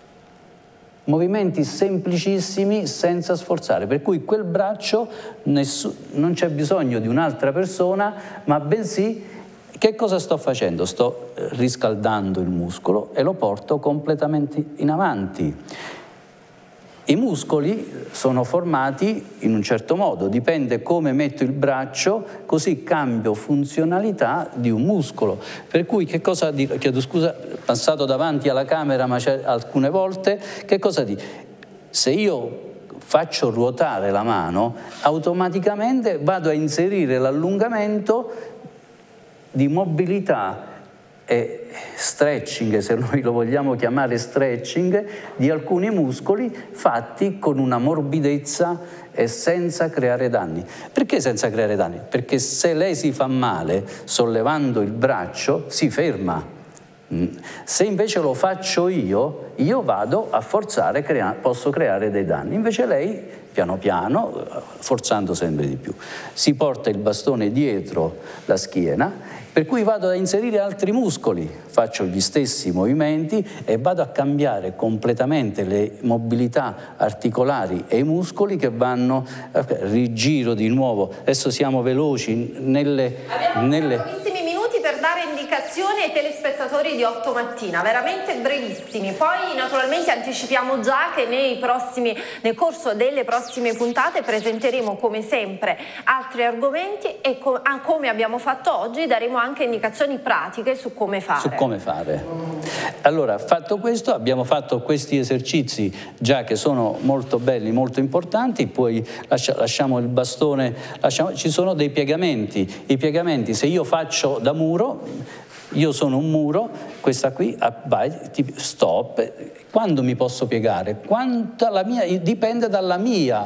Movimenti semplicissimi senza sforzare, per cui quel braccio non c'è bisogno di un'altra persona, ma bensì che cosa sto facendo? Sto riscaldando il muscolo e lo porto completamente in avanti. I muscoli sono formati in un certo modo, dipende come metto il braccio, così cambio funzionalità di un muscolo. Per cui che cosa dico? Chiedo scusa, passato davanti alla camera ma alcune volte, che cosa dico? Se io faccio ruotare la mano, automaticamente vado a inserire l'allungamento di mobilità e stretching, se noi lo vogliamo chiamare stretching, di alcuni muscoli fatti con una morbidezza e senza creare danni. Perché senza creare danni? Perché se lei si fa male sollevando il braccio si ferma. Se invece lo faccio io vado a forzare, posso creare dei danni. Invece lei, piano piano, forzando sempre di più, si porta il bastone dietro la schiena, per cui vado ad inserire altri muscoli, faccio gli stessi movimenti e vado a cambiare completamente le mobilità articolari e i muscoli che vanno, rigiro di nuovo, adesso siamo veloci Abbiamo pochissimi minuti per dare indicazioni ai telespettatori di 8 mattina, veramente brevissimi. Poi naturalmente anticipiamo già che nel corso delle prossime puntate presenteremo come sempre altri argomenti e come abbiamo fatto oggi daremo anche indicazioni pratiche su come fare. Allora, fatto questo, abbiamo fatto questi esercizi già che sono molto belli, molto importanti, poi lasciamo il bastone, ci sono dei piegamenti. I piegamenti, se io faccio da muro, io sono un muro, questa qui, vai, stop. Quando mi posso piegare? Dipende dalla mia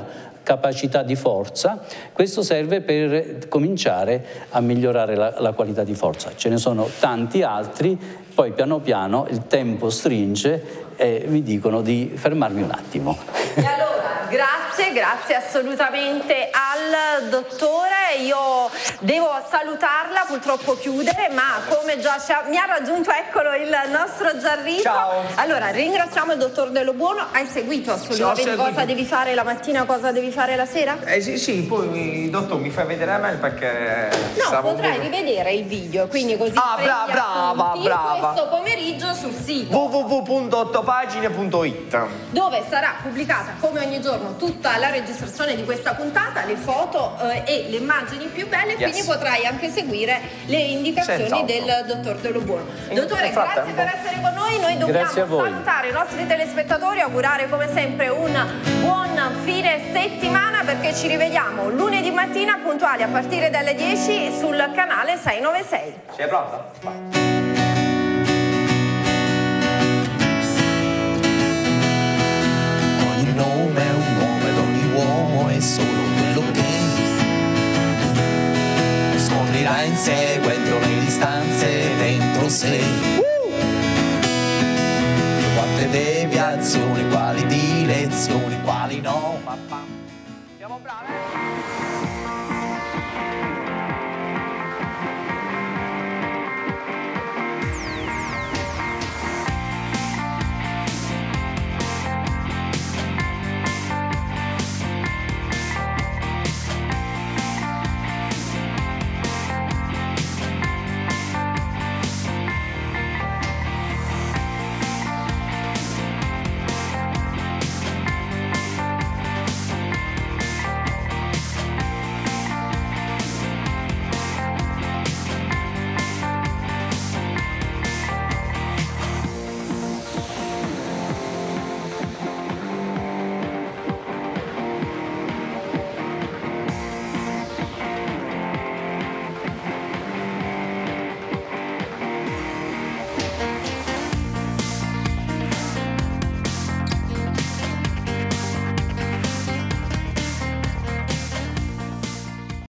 capacità di forza. Questo serve per cominciare a migliorare la qualità di forza. Ce ne sono tanti altri, poi piano piano il tempo stringe e mi dicono di fermarmi un attimo. E allora, grazie assolutamente al dottore. Io devo salutarla, purtroppo chiudere, ma come già mi ha raggiunto, eccolo, il nostro Gianrico. Ciao. Allora, ringraziamo il dottor Dello Buono. Hai seguito assolutamente cosa devi fare la mattina, cosa devi fare la sera? Sì, poi dottor mi fai vedere a me perché... No, potrai rivedere il video, quindi così brava. questo pomeriggio sul sito www.8pagine.it, dove sarà pubblicata come ogni giorno tutta la registrazione di questa puntata, le foto e le immagini più belle, quindi potrai anche seguire le indicazioni del dottor Dello Buono. Dottore, grazie per essere con noi. Noi dobbiamo salutare i nostri telespettatori, augurare come sempre un buon fine settimana, perché ci rivediamo lunedì mattina puntuali a partire dalle 10 sul canale 696. Sei pronta? Vai. Ogni nome è un nome, ed ogni uomo è solo quello che scoprirà inseguendo le distanze dentro sé. Quante deviazioni, quali direzioni, quali no. Siamo bravi.